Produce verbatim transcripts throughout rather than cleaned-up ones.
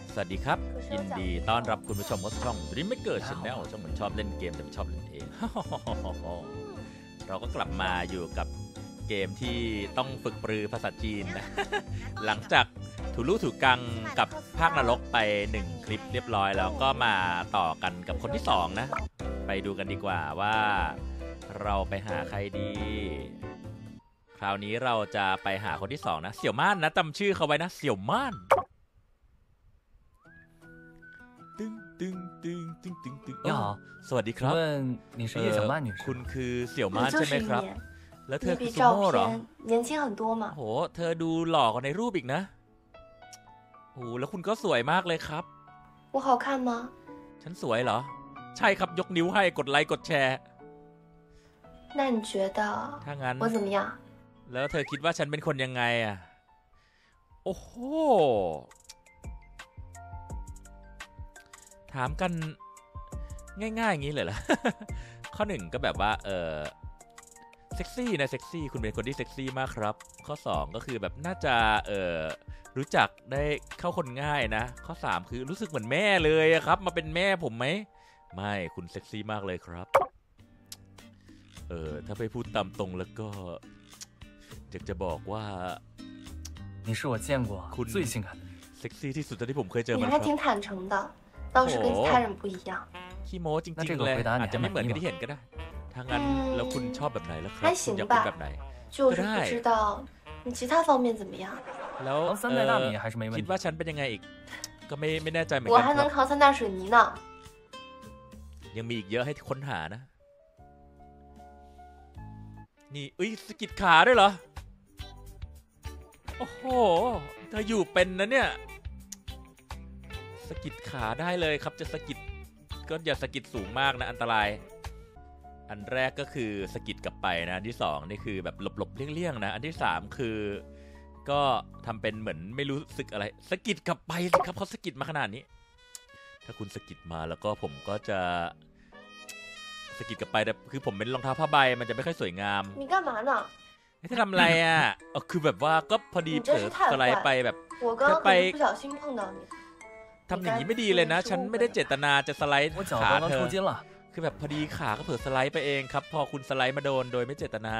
สวัสดีครับยินดีต้อนรับคุณผู้ชมเข้าสู่ช่อง Dreammaker Channel ช่องเหมือนชอบเล่นเกมแต่ไม่ชอบเล่นเอง เราก็กลับมาอยู่กับเกมที่ต้องฝึกปรือภาษาจีนนะ หลังจากถูลู่ถูกังกับภาคนรกไปหนึ่งคลิปเรียบร้อยแล้วก็มาต่อกันกับคนที่สองนะไปดูกันดีกว่าว่าเราไปหาใครดีคราวนี้เราจะไปหาคนที่สองนะเสี่ยวม่านนะจำชื่อเขาไว้นะเสี่ยวม่านตึงตึงตึงตึงตึงตึง你好สวัสดีครับ问你是叶小曼女士คุณคือเสี่ยวม่านใช่ไหมครับแล้วเธอคือซูโม่เหรอโหเธอดูหล่อกว่าในรูปอีกนะโอ้แล้วคุณก็สวยมากเลยครับ我好看吗ฉันสวยเหรอใช่ครับยกนิ้วให้กดไลค์กดแชร์那你觉得ถ้างั้น我怎么样แล้วเธอคิดว่าฉันเป็นคนยังไงอ่ะโอ้โหถามกันง่ายๆอย่างนี้เลยเหรอ ข้อหนึ่งก็แบบว่าเออเซ็กซี่นะเซ็กซี่คุณเป็นคนที่เซ็กซี่มากครับข้อสองก็คือแบบน่าจะเออรู้จักได้เข้าคนง่ายนะข้อสามคือรู้สึกเหมือนแม่เลยครับมาเป็นแม่ผมไหมไม่คุณเซ็กซี่มากเลยครับเออถ้าไปพูดตามตรงแล้วก็อยากจะบอกว่า你是我见过最性感的เซ็กซี่ที่สุดที่ผมเคยเจอมาครับ你还挺坦诚的倒是跟其他人不一样ขี้โม้จริงๆเลยอาจจะไม่เหมือนกันที่เห็นก็ได้ถ้างั้นแล้วคุณชอบแบบไหนแล้วครับคุณอยากเป็นแบบไหน就是不知道你其他方面怎么样แล้วคิดว่าฉันเป็นยังไงอีกก็ไม่ไม่แน่ใจเหมือนกัน我还能扛三大水泥呢ยังมีอีกเยอะให้ค้นหานะนี่อุ้ยสกิดขาด้วยเหรอโอ้โหเธออยู่เป็นนะเนี่ยสกิดขาได้เลยครับจะสกิดก็อย่าสกิดสูงมากนะอันตรายอันแรกก็คือสกิดกลับไปนะอันที่สองนี่คือแบบหลบๆเลี่ยงๆนะอันที่สามคือก็ทำเป็นเหมือนไม่รู้สึกอะไรสกิดกลับไปสิครับเขาสกิดมาขนาดนี้ถ้าคุณสกิดมาแล้วก็ผมก็จะสกิดกลับไปแต่คือผมเป็นรองเท้าผ้าใบมันจะไม่ค่อยสวยงาม你干嘛呢จะทำอะไรอ่ะคือแบบว่าก็พอดีเผลอสไลด์ไปแบบจะไปทำอย่างนี้ไม่ดีเลยนะฉันไม่ได้เจตนาจะสไลด์ขาเธอคือแบบพอดีขาก็เผลอสไลด์ไปเองครับพอคุณสไลด์มาโดนโดยไม่เจตนา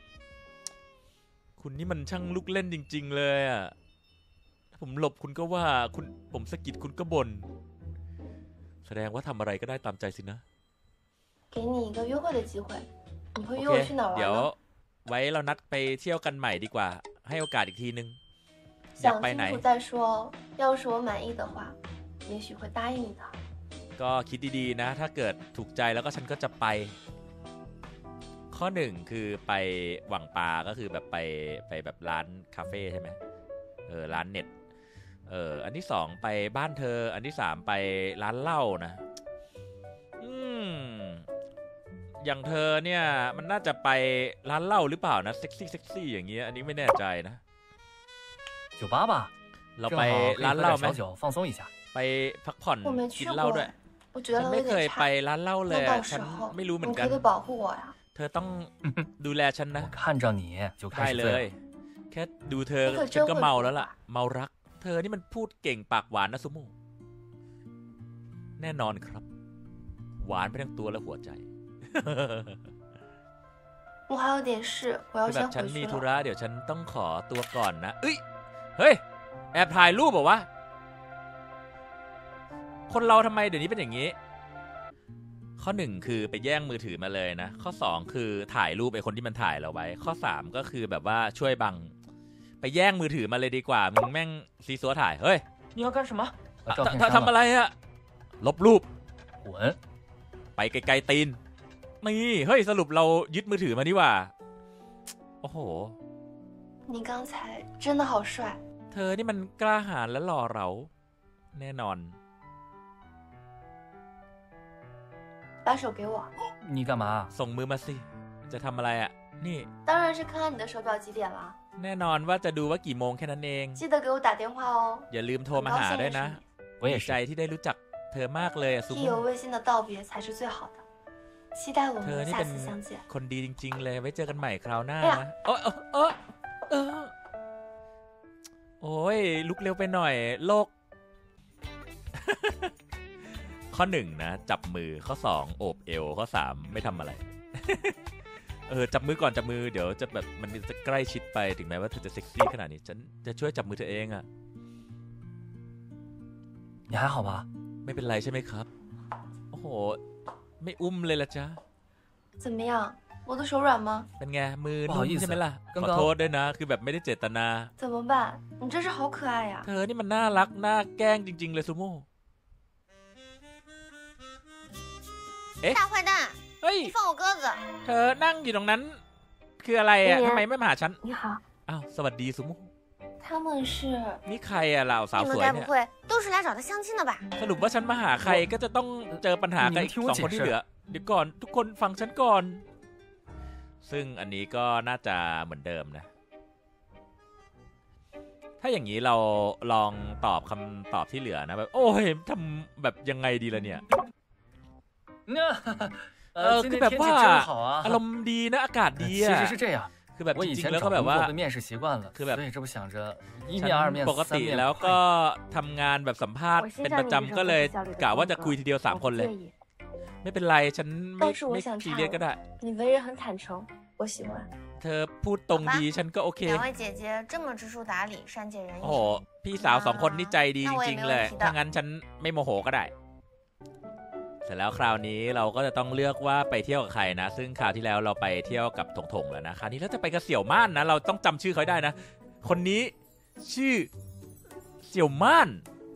คุณนี่มันช่างลูกเล่นจริงๆเลยอ่ะผมหลบคุณก็ว่าคุณผมสะกิดคุณก็บ่นแสดงว่าทำอะไรก็ได้ตามใจสินะ给你一个约会的机会你会约我去哪儿玩เดี๋ยวไว้เรานัดไปเที่ยวกันใหม่ดีกว่าให้โอกาสอีกทีนึงอยากไปไหน再说要是我满意的话也许会答应你的ก็คิดดีๆนะถ้าเกิดถูกใจแล้วก็ฉันก็จะไปข้อหนึ่งคือไปหวังปลาก็คือแบบไปไปแบบร้านคาเฟ่ใช่ไหมเออร้านเน็ตเอออันที่สองไปบ้านเธออันที่สามไปร้านเหล้านะอืมอย่างเธอเนี่ยมันน่าจะไปร้านเหล้าหรือเปล่านะเซ็กซี่เซ็กซี่อย่างเงี้ยอันนี้ไม่แน่ใจนะ酒吧吧เราไปร้านเหล้าไหมไปพักผ่อนกินเหล้าด้วยฉันไม่เคยไปร้านเหล้าเลยฉันไม่รู้เหมือนกันเธอต้องดูแลฉันนะได้เลยแค่ดูเธอฉันก็เมาแล้วล่ะเมารักเธอนี่มันพูดเก่งปากหวานนะซูโม่แน่นอนครับหวานไปทั้งตัวและหัวใจคือแบบฉันมีธุระเดี๋ยวฉันต้องขอตัวก่อนนะเอ้ยเฮ้ยแอบถ่ายรูปเหรอวะคนเราทำไมเดี๋ยวนี้เป็นอย่างนี้ข้อหนึ่งคือไปแย่งมือถือมาเลยนะข้อสองคือถ่ายรูปไอ้คนที่มันถ่ายเราไว้ข้อสามก็คือแบบว่าช่วยบังไปแย่งมือถือมาเลยดีกว่ามึงแม่งซีซัวถ่ายเฮ้ย你要干什么ทำอะไรอะลบรูป滚ไปไกลๆตีนนี่เฮ้ยสรุปเรายึดมือถือมานี่ว่าโอ้โห你刚才真的好帅เธอนี่มันกล้าหาญและหล่อเหลาแน่นอน把手给我你干嘛ส่งมือมาสิจะทำอะไรอ่ะนี่当然是看看你的手表几点了แน่นอนว่าจะดูว่ากี่โมงแค่นั้นเอง记得给我打电话哦อย่าลืมโทรมาหาด้วยนะดีใจที่ได้รู้จักเธอมากเลยอะซูโม่意犹未尽的道别才是最好的期待我们下次相见คนดีจริงๆเลยไว้เจอกันใหม่คราวหน้านะโอ้โอ้เออโอ้ยลุกเร็วไปหน่อยโลกข้อหนึ่งนะจับมือข้อสองโอบเอวข้อสามไม่ทำอะไร เออจับมือก่อนจับมือเดี๋ยวจะแบบมันจะใกล้ชิดไปถึงแม้ว่าเธอจะเซ็กซี่ขนาดนี้ฉันจะช่วยจับมือเธอเองอะ你还好吧？ ไม่เป็นไรใช่ไหมครับโอ้โหไม่อุ้มเลยละจ๊ะ怎么样？我的手软吗？ เป็นไงมือนุ่มใช่ไหมล่ะขอโทษด้วยนะคือแบบไม่ได้เจตนา怎么办？你真是好可爱呀！ เธอนี่มันน่ารักน่าแกล้งจริงๆเลยซูโม่เอ๊ะ大坏蛋！ เฮ้ย你放我鸽子！ เธอนั่งอยู่ตรงนั้นคืออะไรอ่ะทำไมไม่มาหาฉัน你好， อ้าวสวัสดีซูโม่他们是นี่ใครอะเหล่าสาว你ส们วยเนี่ย该不会都是来找他相亲的吧？ สรุปว่าฉันมาหาใครก็จะต้องเจอปัญหากับอีกสองคนที่เหลือเดี๋ยวก่อนทุกคนฟังฉันก่อนซึ่งอันนี้ก็น่าจะเหมือนเดิมนะถ้าอย่างนี้เราลองตอบคำตอบที่เหลือนะแบบโอ้ยทำแบบยังไงดีล่ะเนี่ยเออคือแบบว่าอารมณ์ดีนะอากาศดีอะคือแบบจริงๆแล้วก็แบบว่าคือแบบปกติแล้วก็ทำงานแบบสัมภาษณ์เป็นประจำก็เลยกะว่าจะคุยทีเดียวสามคนเลยไม่เป็นไรฉันไม่ไม่ซีเรียสก็ได้你为人很坦诚，我喜欢。 เธอพูดตรงดีฉันก็โอเค两位姐姐这么知书达理善解人意โอ้โหพี่สาวสองคนนี่ใจดีจริงๆเลยถ้างั้นฉันไม่โมโหก็ได้เสร็จแล้วคราวนี้เราก็จะต้องเลือกว่าไปเที่ยวกับใครนะซึ่งคราวที่แล้วเราไปเที่ยวกับถงถงแล้วนะคราวนี้เราจะไปกับเสี่ยวม่านนะเราต้องจำชื่อเขาได้นะคนนี้ชื่อเสี่ยวม่าน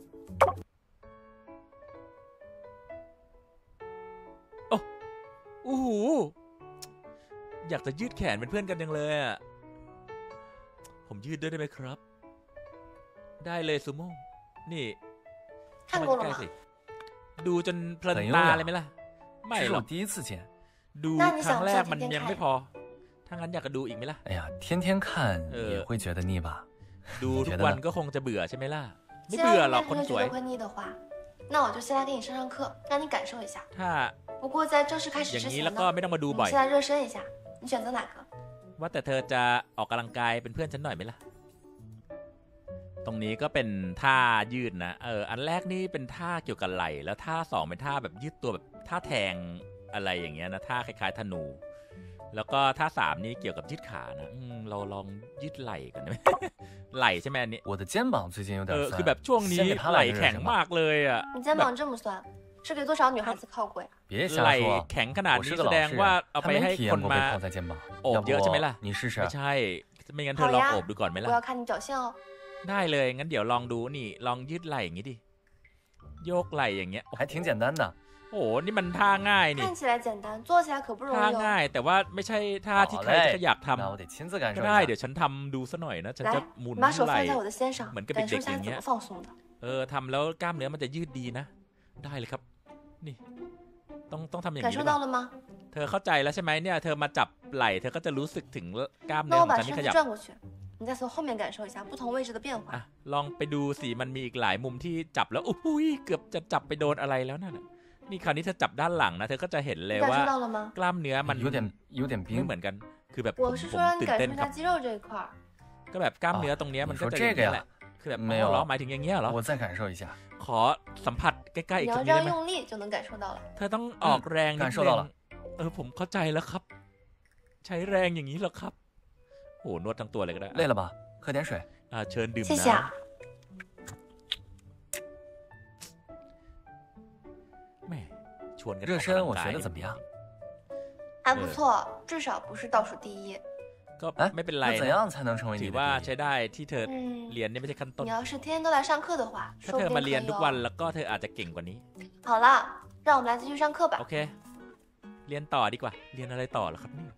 โอ้โอ้โหอยากจะยืดแขนเป็นเพื่อนกันจังเลยอ่ะผมยืดด้วยได้ไหมครับได้เลยซูโม่นี่看过了吗？ ดูจนเพลินตาเลยไหมล่ะไม่หรอกดูครั้งแรกมันยังไม่พอถ้างั้นอยากจะดูอีกไหมล่ะ哎呀天天看也会觉得腻吧ดูทุกวันก็คงจะเบื่อใช่ไหมล่ะไม่เบื่อหรอกคนสวย那我就先来给你上上课让你感受一下ถ้า不过在正式开始之前呢我们先来热身一下你选择哪个ว่าแต่เธอจะออกกำลังกายเป็นเพื่อนฉันหน่อยไหมล่ะตรงนี้ก็เป็นท่ายืดนะเอออันแรกนี่เป็นท่าเกี่ยวกับไหล่แล้วท่าสองเป็นท่าแบบยืดตัวแบบท่าแทงอะไรอย่างเงี้ยนะท่าคล้ายๆธนูแล้วก็ท่าสามนี่เกี่ยวกับยืดขานะเราลองยืดไหล่กันไหมไหล่ใช่ไหมอันนี้我的肩膀最近有点เออคือแบบช่วงนี้ไหล่แข็งมากเลยอ่ะ你肩膀这么酸是给多少女孩子靠过呀ไหล่แข็งขนาดนี้แสดงว่าเอาไปให้คนมาโอบเยอะใช่ไหมล่ะไม่ใช่ไม่งั้นเธอลองโอบดูก่อนไหมล่ะได้เลยงั้นเดี๋ยวลองดูนี่ลองยืดไหล่อย่างนี้ดิโยกไหล่อย่างเงี้ย还挺简单的โอ้โหนี่มันท่าง่ายนี่ท่าง่ายแต่ว่าไม่ใช่ท่าที่ใครจะอยากทำก็ได้เดี๋ยวฉันทำดูซะหน่อยนะฉันจะหมุนไหล่เหมือนกับเด็กๆอย่างเงี้ยเออทำแล้วกล้ามเนื้อมันจะยืดดีนะได้เลยครับนี่ต้องต้องทำอย่างนี้เธอเข้าใจแล้วใช่ไหมเนี่ยเธอมาจับไหล่เธอก็จะรู้สึกถึงกล้ามเนื้อของฉันที่ขยับ你再从后面感受一下不同位置的变化ลองไปดูสิมันมีอีกหลายมุมที่จับแล้วอุ้ยเกือบจะจับไปโดนอะไรแล้วนั่นนี่คราวนี้เธอจับด้านหลังนะเธอก็จะเห็นเลยว่ากล้ามเนื้อมันไม่เหมือนกันคือแบบผมตื่นเต้นครับก็แบบกล้ามเนื้อตรงนี้มันก็จะอย่างนี้แหละคือแบบอ๋อเหรอหมายถึงอย่างเงี้ยเหรอขอสัมผัสใกล้ๆอีกสักนิดได้ไหมเธอต้องออกแรงนิดนึงเออผมเข้าใจแล้วครับใช้แรงอย่างนี้เหรอครับโอ้นวดทั้งตัวเลยก็ได้累了吧喝点水อ่าเชิญดื่มน้ำแม่ชวนกัน热身我觉得怎么样还不错至少不是倒数第一ก็ไม่เป็นไรถือว่าใช้ได้ที่เธอเรียนนี่ไม่ใช่ขั้นต้นถ้าเธอมาเรียนทุกวันแล้วก็เธออาจจะเก่งกว่านี้好了让我们来继续上课吧โอเคเรียนต่อดีกว่าเรียนอะไรต่อล่ะครับนี่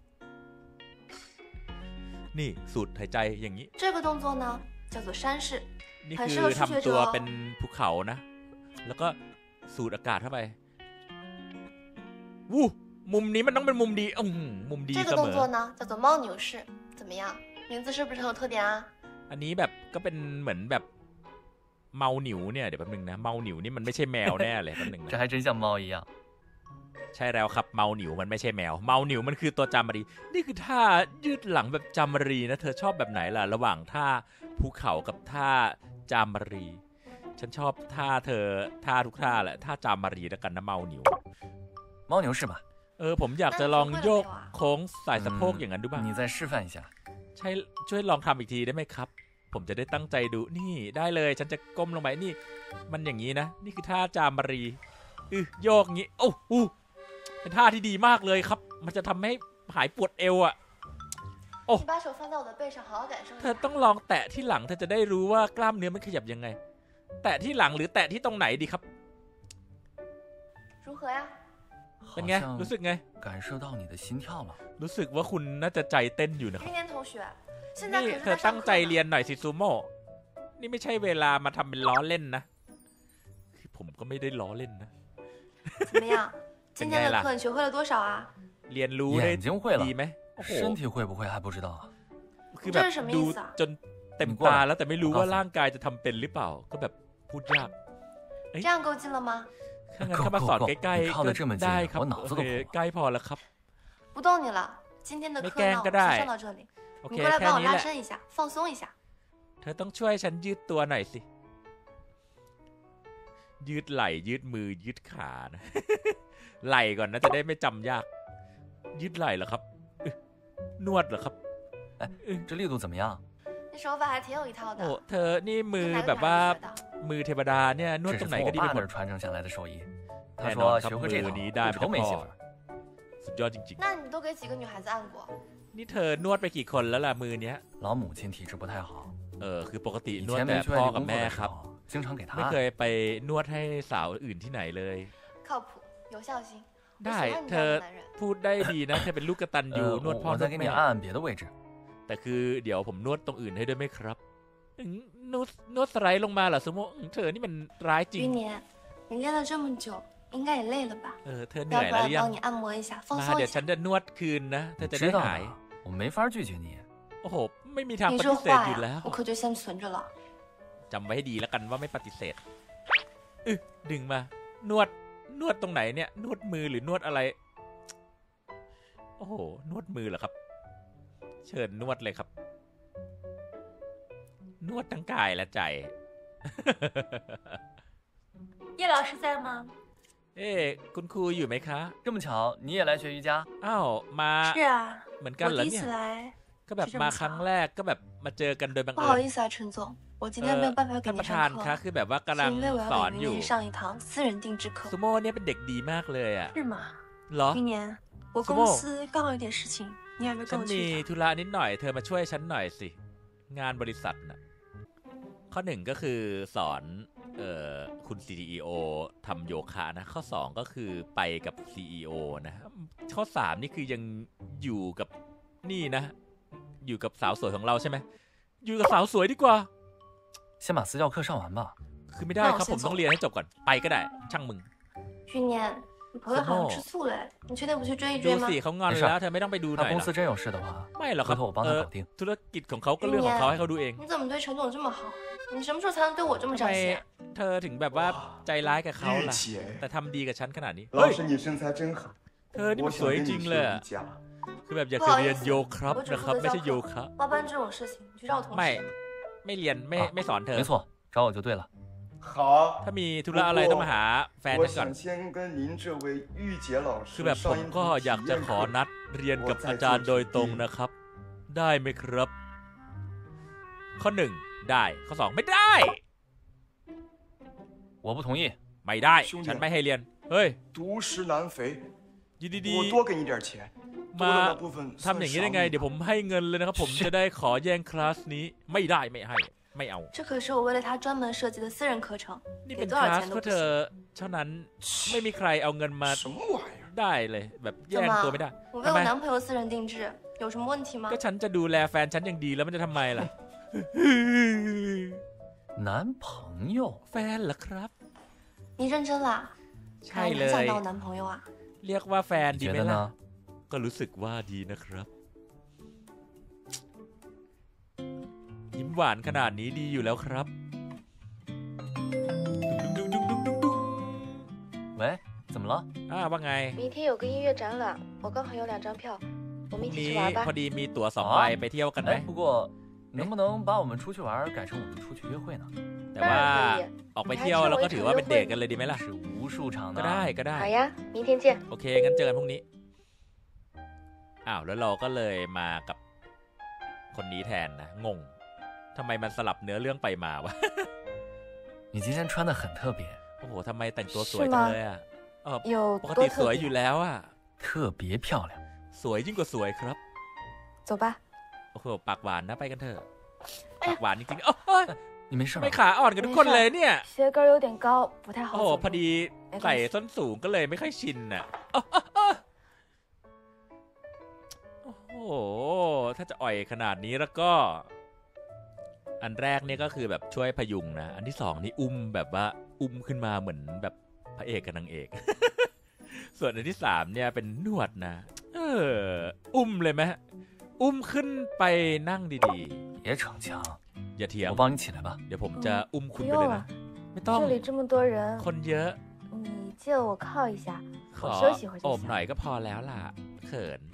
นี่สูดหายใจอย่างนี้这个动作呢叫做山式นี่คือทำตัวเป็นภูเขานะแล้วก็สูดอากาศเข้าไปวู้มุมนี้มันต้องเป็นมุมดีอืมมุมดีเสมอ这个动作呢叫做猫牛式怎么样名字是不是很有特点啊อันนี้แบบก็เป็นเหมือนแบบเมาหนิวเนี่ยเดี๋ยวแป๊บนึงนะเมาหนิวนี่มันไม่ใช่แมวแน่เลยแป๊บนึงนะ这还真像猫一样ใช่แล้วครับเมาหนิวมันไม่ใช่แมวเมาหนิวมันคือตัวจามรีนี่คือท่ายืดหลังแบบจามรีนะเธอชอบแบบไหนล่ะระหว่างท่าภูเขากับท่าจามรีฉันชอบท่าเธอท่าทุกท่าแหละท่าจามมารีแล้วกันนะเมาหนิว牦牛是吧？ เออผมอยากจะลองโยกโค้งใส่สะโพกอย่างนั้นดูบ้าง你再示范一下。 ใช่ช่วยลองทำอีกทีได้ไหมครับ ผมจะได้ตั้งใจดูนี่ได้เลยฉันจะก้มลงไปนี่ มันอย่างนี้นะ นี่คือท่าจามมารีอือโยกงี้โอ้โหเป็นท่าที่ดีมากเลยครับ มันจะทำให้หายปวดเอวอะโอ้你把手放在我的背上，好好感受一เธอ下。 ต้องลองแตะที่หลังเธอจะได้รู้ว่ากล้ามเนื้อมันขยับยังไง แตะที่หลังหรือแตะที่ตรงไหนดีครับ如何呀？ เป็นไงรู้สึกไง感受到你的心跳了。 รู้สึกว่าคุณน่าจะใจเต้นอยู่นะครับ玉年同学，现在นี่可是เธอ在ตั้上ง课ใจ呢เรียนหน่อยสิซูโม่นี่ไม่ใช่เวลามาทำเป็นล้อเล่นนะคือผมก็ไม่ได้ล้อเล่นนะ怎么样？今天的课你学会了多少啊？ เรียนรู้ได้眼睛会了ดีไหมโอ้โห身体会不会还不知道啊？ คือแบบ这是什么ดู意思啊？ จนเต็มตาแล้วแต่ไม่รู้ว่าร่างกายจะทำเป็นหรือเปล่า ก็แบบพูดยาก这样够近了吗？ ถ้างั้นเข้ามาสอนใกล้ๆก็ได้ครับโอเคใกล้พอแล้วครับ不动你了，今天的课呢，我先上到这里， โอเค你过来แค่帮我นี้拉แหละ伸一下，放松一下。 เธอต้องช่วยฉันยืดตัวหน่อยสิ ยืดไหล่ยืดมือยืดขานะ ไหล่ก่อนนะจะได้ไม่จำยาก ยืดไหล่เหรอครับอึนวดเหรอครับ哎，这力度怎么样？ 你手法还挺有一套โอ้的。 เธอนี่มือ跟哪个แบบ男ว่า人学的？ มือเทวดาเนี่ยนวด这ตร是งไหน从ก็我ดีไป爸หม那ด儿传承下来的手艺。他แน่น说อนครับ学会มื这อ套นี้ได้不ไป愁จาก没พ่อ媳妇儿。 สุดยอดจริง那你都给几个女孩子按过？ ๆ นี่เธอนวดไปกี่คนแล้วล่ะมือเนี้ย老母亲体质不太好， เออคือปกติ以นวด前แต่没去พ่อ外地กับ工作แม่的时ครับ候，经常给他ไม่按เค。ยไปนวดให้สาวอื่นที่ไหนเลย靠谱，有孝心。我ได้喜欢你เธ这อ样的男人。 พูดได้ดีนะเธอเป็นลูกกตัญญู呃， นวด我พ่อน我ว再ด给你แม่按按别的位置。 แต่คือเดี๋ยวผมนวดตรงอื่นให้ด้วยไหมครับอืมนวดนวดสไลด์ลงมาเหรอสมมติเธอนี่มันร้ายจริง玉年，你练了这么久，应该也累了吧？ เออเธอเห要นื่อย不แล้ว然หรือยัง帮你按摩一下，放มา松เดี๋一ยวฉั下น。จะนวดคืนนะเธอจะได้知道หาย的，我没法拒绝你。 โอ้โห ไม่มีทาง你ป这ฏิเสธ话อยู่แล้呀ว， 我可就先存着了。 จำไว้ให้ดีแล้วกันว่าไม่ปฏิเสธอึดึงมา นวดนวดตรงไหนเนี่ย นวดมือหรือนวดอะไร โอ้โห นวดมือเหรอครับ เชิญนวดเลยครับ นวดทั้งกายและใจ叶老师在吗？ เอ๊ะคุณครูอยู่ไหมคะ这么巧，你也来学瑜伽？ อ้าว มา是啊， เหมือนกัน我เหรอ第一เนี่ย次来， ก็แบบมาครั้งแรกก็แบบมาเจอกันโดยบัง不เอิ好ญ意思啊，陈总，我今天没有办法给ท่าน您ประธาน上คะ课， คือแบบว่ากำ是ลัง因为我ส要อน给อยู่云上一堂私人定制课ซู。โม่เนี่ยเป็นเด็กดีมากเลยอ่ะ是吗？ เหรอ玉年，我苏沫公司刚好有点事情，你要不要ฉั跟น我มี去一趟？ ธุระนิดหน่อยเธอมาช่วยฉันหน่อยสิ งานบริษัทน่ะ ข้อหนึ่งก็คือสอนเอ่อคุณ ซี อี โอ ทำโยคะนะ ข้อสองก็คือไปกับ ซี อี โอ นะ ข้อสามนี่คือยังอยู่กับนี่นะ อยู่กับสาวสวยของเราใช่ไหม อยู่กับสาวสวยดีกว่า先把私教课上完吧。 คือไม่ได้ครับผมต้องเรียนให้จบก่อน ไปก็ได้ ช่างมึง玉年，你朋友好像吃醋了，你确定不去追一ดู追吗？ สิเขางอนแล้วเธอไม่ต้องไปดูห他น่อย公เหร司อ真有事的话， ไม่หรอกค回รับ头我帮เอ他อ搞定。 ธุรกิจของเขาก็เรื่องของเขาให้เขาดูเอง你怎么对陈总这么好？你什么时候才能对我这么ทำ上ไม心啊？ เธอถึงแบบว่าใจร้ายกับเขา玉ล่ะ姐， แต่ทำดีกับฉันขนาดนี้老师你身材真好， เธอนี่我มันส想วย跟จริ你ง学เลย瑜อะ伽。 คือแบบอยาก不จะ好เรีย意น思โยครับ我只นะค负รับ责ไม่ใช่教โย课คะ报班这种事情你去找我同ไม่事。 ไม่เรียนไม่ไม่สอนเธอ没错，找我就对了。 好， ถ้ามีธุระอะไรต้องมาหาแฟน我ฉันก่อน想先跟您这位玉洁老คือ师แบบผม上一ก็堂อยาก体จะ验ขอ课。 นัดเรียนกับอาจารย์โดยตรงนะครับ ได้ไหมครับ ข้อหนึ่งได้ข้อสองไม่ได้我不同意。 ไม่ได้兄弟ฉันไม่ให้เรียน เฮ้ย独食难肥， ยินดี我多给你点钱，多มา的那部分ทำอย่างนี้ได้ไง เดี๋ยวผมให้เงินเลยนะครับ ผมจะได้ขอแย่งคลาสนี้ไม่ได้ไม่ให้ ไม่เอา这可是我为了他专门设计的私人课程， นี่给เป็น多ค少ลาส钱都เพื่อ不เธอ行。 เท่านั้นไม่มีใครเอาเงินมา什么玩意儿？ ได้เลย แบบแย่怎งตัว么ไม่ได้？ 我为ทำไม我男朋友私人定制，有什么问题吗ก็？ฉันจะดูแลแฟนฉันอย่างดีแล้วมันจะทำไมล่ะ男朋友？ แฟนเหรอครับ你认真啦？ ใช่看来你เล很想ย当我男朋友啊？ เรียกว่าแฟน你ดี觉ไหม得ล่ะ呢？ ก็รู้สึกว่าดีนะครับ ยิ้มหวานขนาดนี้ดีอยู่แล้วครับดุงดุงดุงดุงดุงดุง喂，怎么了？ อ่าว่าไง明天有个音乐展览，我刚好有两张票，我们一起นี้去玩吧พอ。ดีมีตั๋วสองใบไปเที่ยวกันไหม哎，不过能不能把我们出去玩改成我们出去约会呢？ แแต่ว่า当然可以。 ออกไปเที่ยวแล้วก็ถือว่าเป็นเดทกันเลยดีไหมล่ะ是无数场ก็的ได้啊。 ก็ได้好呀，明天见。 โอเคงั้นเจอกันพรุ่งนี้อ้าวแล้วเราก็เลยมากับคนนี้แทนนะงงทำไมมันสลับเนื้อเรื่องไปมาวะ你今天穿的很特别， โอ้โหทำไมแต่งตัวสวยจังเลยอ่ะเออ有ปก多ติส特วย别？ อยู่แล้วอ่ะ特别漂亮。 สวยยิ่งกว่าสวยครับ走吧。 โอ้โหปากหวานนะไปกันเถอะปากหวานจริงๆโอ้ย你没事ไม่吧？ ขาอ่อนกันทุกคนเลยเนี่ย鞋跟有点高，不太好โอ้โห走พอดี没ใส่关系。 ส้นสูงก็เลยไม่ค่อยชินน่ะอ้าวอ้าวอ้าวโอ้โหถ้าจะอ่อยขนาดนี้แล้วก็ อันแรกเนี่ยก็คือแบบช่วยพยุงนะ อันที่สองนี่อุ้มแบบว่าอุ้มขึ้นมาเหมือนแบบพระเอกกับนางเอก ส่วนอันที่สามเนี่ยเป็นนวดนะ เออ อุ้มเลยไหมอุ้มขึ้นไปนั่งดี别逞强， ๆ อย่าเถียง我帮你起来吧。 เดี๋ยวผมจะอุ้ม不คุณไป用เลยนะ了， ไม่ต้อง这里这么多人， คนเยอะ你借我靠一下， ข我อ休息会โอ就บหน่อย行。 ก็พอแล้วล่ะ เขิน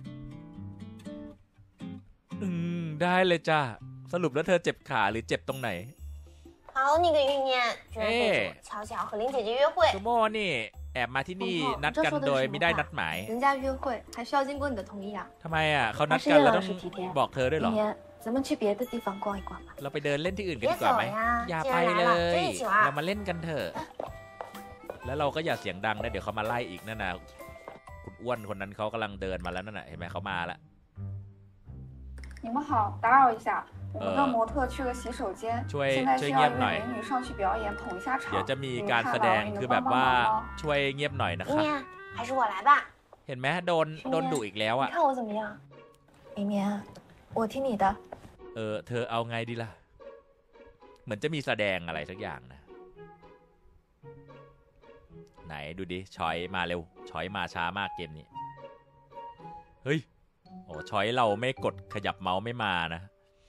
อืม ได้เลยจ้าสรุปแล้วเธอเจ็บขาหรือเจ็บตรงไหน好，那个玉念居然背着哎我悄悄和林姐姐约会ซูโม่นี่ แอบมาที่นี่โอ้โหนัดกัน这说的โดย是什么ไม่ได้话นัดหมาย人家约会还需要经过你的同意啊！ ทำไมอ่ะเขานั还ด是กัน叶แล้ว老ต้อง师体贴。 บอกเธอด้วยเหรอ明年咱们去别的地方逛一逛吧。 เราไปเดินเล่นที่อื่นกัน别ดีกว่า走ไหม呀อย่า既ไป然เล来了ย就一起เรา玩มาเล่นกันเถอะ แล้วเราก็อย่าเสียงดังนะเดี๋ยวเขามาไล่อีกนั่นนะคุณอ้วนคนนั้นเขากำลังเดินมาแล้วนั่นน่ะเห็นไหมเขามาแล้ว你们好，打扰一下，我们的呃模特去了洗手间， ช่วย现在ช่วย需เงี要ยบ一ห位น่อย美女上去表演捧一下场。 เดี๋ยวจะมี你们การ看แส完ด了ง你คือ能แบบ帮帮ว่า忙吗？ ช่วยเงียบหน่อยนะ玉ครับ念，还是我来吧。 เห็นไหมโดนโดนดุอีกแล้ว你อ่ะ看我怎么样？明年我听你的。 เออเธอเอาไงดีล่ะ เหมือนจะมีแสดงอะไรสักอย่างนะ ไหนดูดิชอยมาเร็วชอยมาช้ามากเกมนี้ เฮ้ยโอ้ชอยเราไม่กดขยับเมาส์ไม่มานะ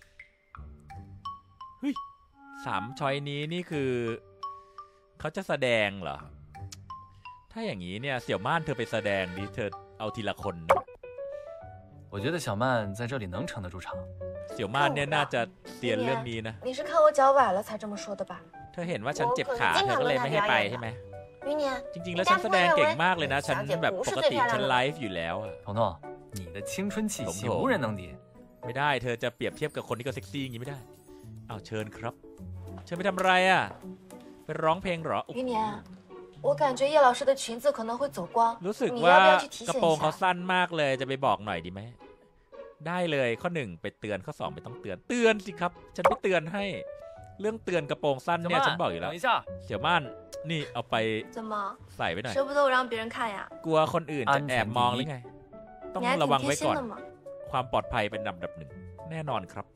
เฮ้ยสามชอยนี้นี่คือเขาจะแสดงเหรอ ถ้าอย่างนี้เนี่ยเสี่ยวม่านเธอไปแสดงดิเธอเอาทีละคนนะ我觉得小曼在这里能撑得住场。 เสี่ยวม่านเนี่ยน่าจะเซียนเรื่องนี้นะ你是看我脚崴了才这么说的吧？ เธอเห็นว่าฉันเจ็บขาเธอก็เลยไม่ให้ไปใช่ไหม玉念， จริงๆ แล้วฉันแสดงเก่งมากเลยนะ ฉันแบบปกติฉันไลฟ์อยู่แล้วอะ彤彤，你的青春气息彤彤无人能敌。 ไม่ได้เธอจะเปรียบเทียบกับคนที่ก็เซ็กซี่อย่างนี้ไม่ได้อ้าวเชิญครับ เชิญไปทำอะไรอ่ะไปร้องเพลงเหรออุ๊ย于年，我感觉叶老师的裙子可能会走光， รู้สึก你ว่า要不要去提กระ醒โปรง一เขา下？ สั้นมากเลยจะไปบอกหน่อยดีไหมได้เลยข้อหนึ่งไปเตือนข้อสองไม่ต้องเตือนเตือนสิครับ ฉันไม่เตือนให้ เรื่องเตือนกระโปรงสั้น小เนี่ยฉัน曼， บอกอยู่แล้ว等一下， เสี่ยวม่านนี่เอาไป怎么， ใส่ไว้หน่อย舍不得我让别人看呀？ กลัวคนอื่นจะแอบมองหรือไง ต้อง你还ระ挺วัง贴ไว้心ก่อน的嘛。 ความปลอดภัยเป็นลำดับหนึ่งแน่นอนครับ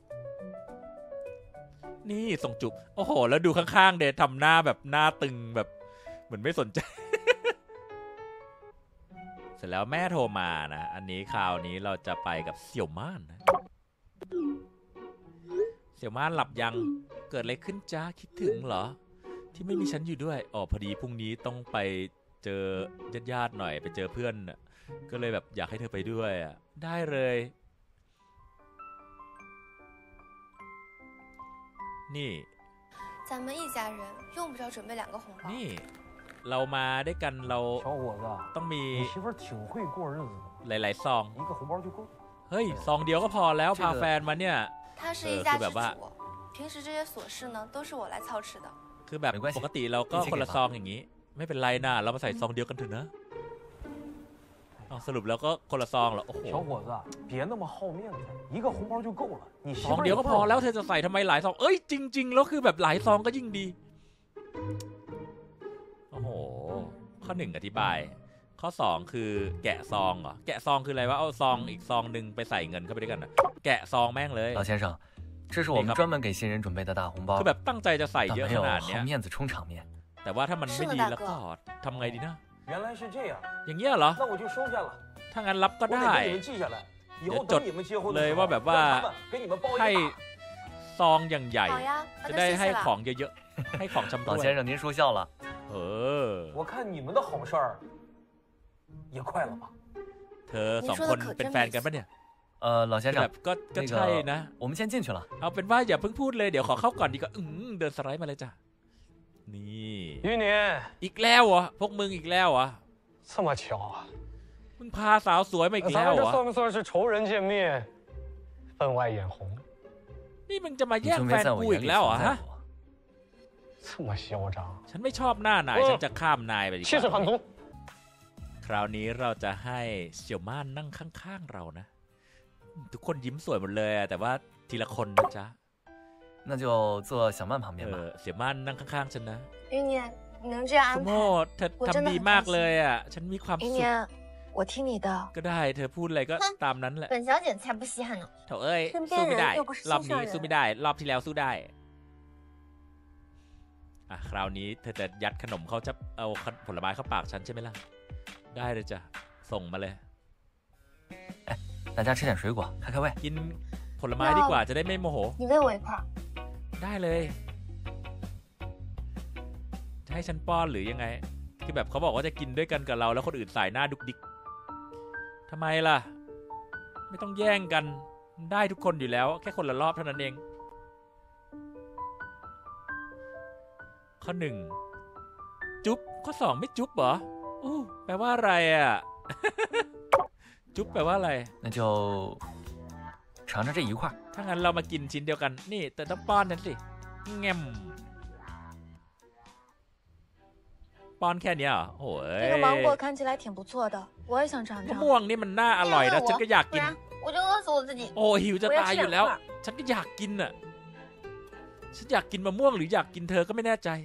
นี่ส่งจุบโอ้โห แล้วดูข้างๆเดททำหน้าแบบหน้าตึงแบบเหมือนไม่สนใจ เสร็จแล้วแม่โทรมานะ อันนี้คราวนี้เราจะไปกับเสี่ยวม่านนะเสี่ยวม่านหลับยังเกิดอะไรขึ้นจ้าคิดถึงเหรอ ที่ไม่มีฉันอยู่ด้วยอ๋อพอดีพรุ่งนี้ต้องไปเจอญาติๆหน่อยไปเจอเพื่อนน่ะก็เลยแบบอยากให้เธอไปด้วยอ่ะได้เลยนี่咱们一家人用不着准备两个红包。 นี่ เรามาด้วยกันเรา小伙子， ต้องมี你媳妇儿挺会过日子的， หลายๆซอง一个红包就够了。 เฮ้ยซองเดียวก็พอแล้วพาแฟนมาเนี่ย他是呃一家之是แบบว่า主，平时这些琐事呢都是我来操持的。 คือแบบปกติเราก็คนละซองอย่างนี้ ไม่เป็นไรนะเรามาใส่ซองเดียวกันเถอะนะเอาสรุปแล้วก็คนละซองเหรอโอ้โห小伙子，别那么好面子，一个红包就够了。你媳ซอง妇儿เดียวก็พอแล้วเธอจะใส่ทำไมหลายซองเอ้ยจริง ๆ แล้วคือแบบหลายซองก็ยิ่งดีโอ้โหข้อหนึ่งอธิบาย ข้อสองคือแกะซองเหรอแกะซองคืออะไรวะเอาซองอีกซองหนึ่งไปใส่เงินเข้าไปด้วยกันนะแกะซองแม่งเลย老先生，这是我们专门给新人准备的大红包คือ，แบบตั้งใจจะใส่但เยอะ没ข有นาดเนี้好ย面子充场面。 แต่ว่าถ้ามันไม่ดี是吗大哥แล้วก็ทำไงดีนะ原来是这样， อย่างเงี้ยเหรอ那我就收下了。 ถ้างั้นรับก็我得ได้给你们记下来，以后也等你们结婚的เลย时候， ว่าแบบว่า让他们给你们包一ให้个大。 ซองอย่างใหญ่好呀，那จะ就ได้谢ให้谢ของ了。 เยอะๆให้ของชำร่老วย先生，您说笑了。 เออ我看你们的好事儿也快了吧？ เธอสองคนเป็นแฟนกันปะเนี่ย啊， 呃，老先แบ生บ，ก็ก็那ใช่นะ个我们先进去了。 เอาเป็นว่าอย่าเพิ่งพูดเลยเดี๋ยวขอเข้าก่อนดีกว่าอืมเดินสไลด์มาเลยจ้ะนี่余年อีกแล้วเหรอพวกมึงอีกแล้วเหรอ这么巧啊！ มึงพาสาวสวยมาอีก咱แล้ว们เหร这อ算不算是仇人见面，分外眼红？ นี่มึงจะมา你แย่ง就แฟ没น在我กู眼อี里กแล้วเหรอ存在ฮะ过。 这么嚣张， ฉันไม่ชอบหน้านายฉันจะข้ามนายไปดีก气势ว่า很足。 คราวนี้เราจะให้เสี่ยวม่านนั่งข้างๆเรานะ ทุกคนยิ้มสวยหมดเลยอะแต่ว่าทีละคนนะจ๊ะ那就坐小曼旁เอ边吧。 อเสี่ยวม่านนั่งข้างๆฉันนะ余年，你能这样ส安โม排？ เธอ我真的ทำดี很มาก开心เลยอ่ะฉันมีความ余สุข年，我听你的。 ก็ได้เธอพูดอะไรก็ตามนั้นแหละ本小姐才不稀罕呢。 เถอะเอ้ย身边สู้ไม่ได้人又不是รอบ心นี้上สู้ไม่人。 ได้ รอบที่แล้วสู้ได้อ่ะคราวนี้เธอจะยัดขนมเขาจะเอาผลไม้เข้าปากฉันใช่ไหมล่ะได้เลยจ้ะส่งมาเลย大家吃点水果，开开胃。 กินผลไม้ดีกว่าจะได้ไม่โมโห你喂我一块儿。 ได้เลยจะให้ฉันป้อนหรือยังไง คือแบบเขาบอกว่าจะกินด้วยกันกับเราแล้วคนอื่นสายหน้าดุกดิกทำไมล่ะ ไม่ต้องแย่งกันได้ทุกคนอยู่แล้วแค่คนละรอบเท่านั้นเอง ข้อหนึ่งจุ๊บข้อสองไม่จุ๊บเหรออู้แปลว่าอะไรอ่ะ จุ๊บแปลว่าอะไร那就尝尝这一块。 ถ้างั้นเรามากินชิ้นเดียวกันนี่แต่ต้องป้อนฉันสิแงมป้อนแค่เนี้ยเหรอโอ้ย这个芒果看起来挺不错的，我也想尝มะ尝。 ม่วงนี่มันน่าอร่อยนะฉันก็อยาก不กิน然我就饿死我自己。 โอ้หิวจะ我要ตาย吃อยู่两แล้ว块。 ฉันก็อยากกินอ่ะฉันอยากกินมะม่วงหรืออยากกินเธอก็ไม่แน่ใจ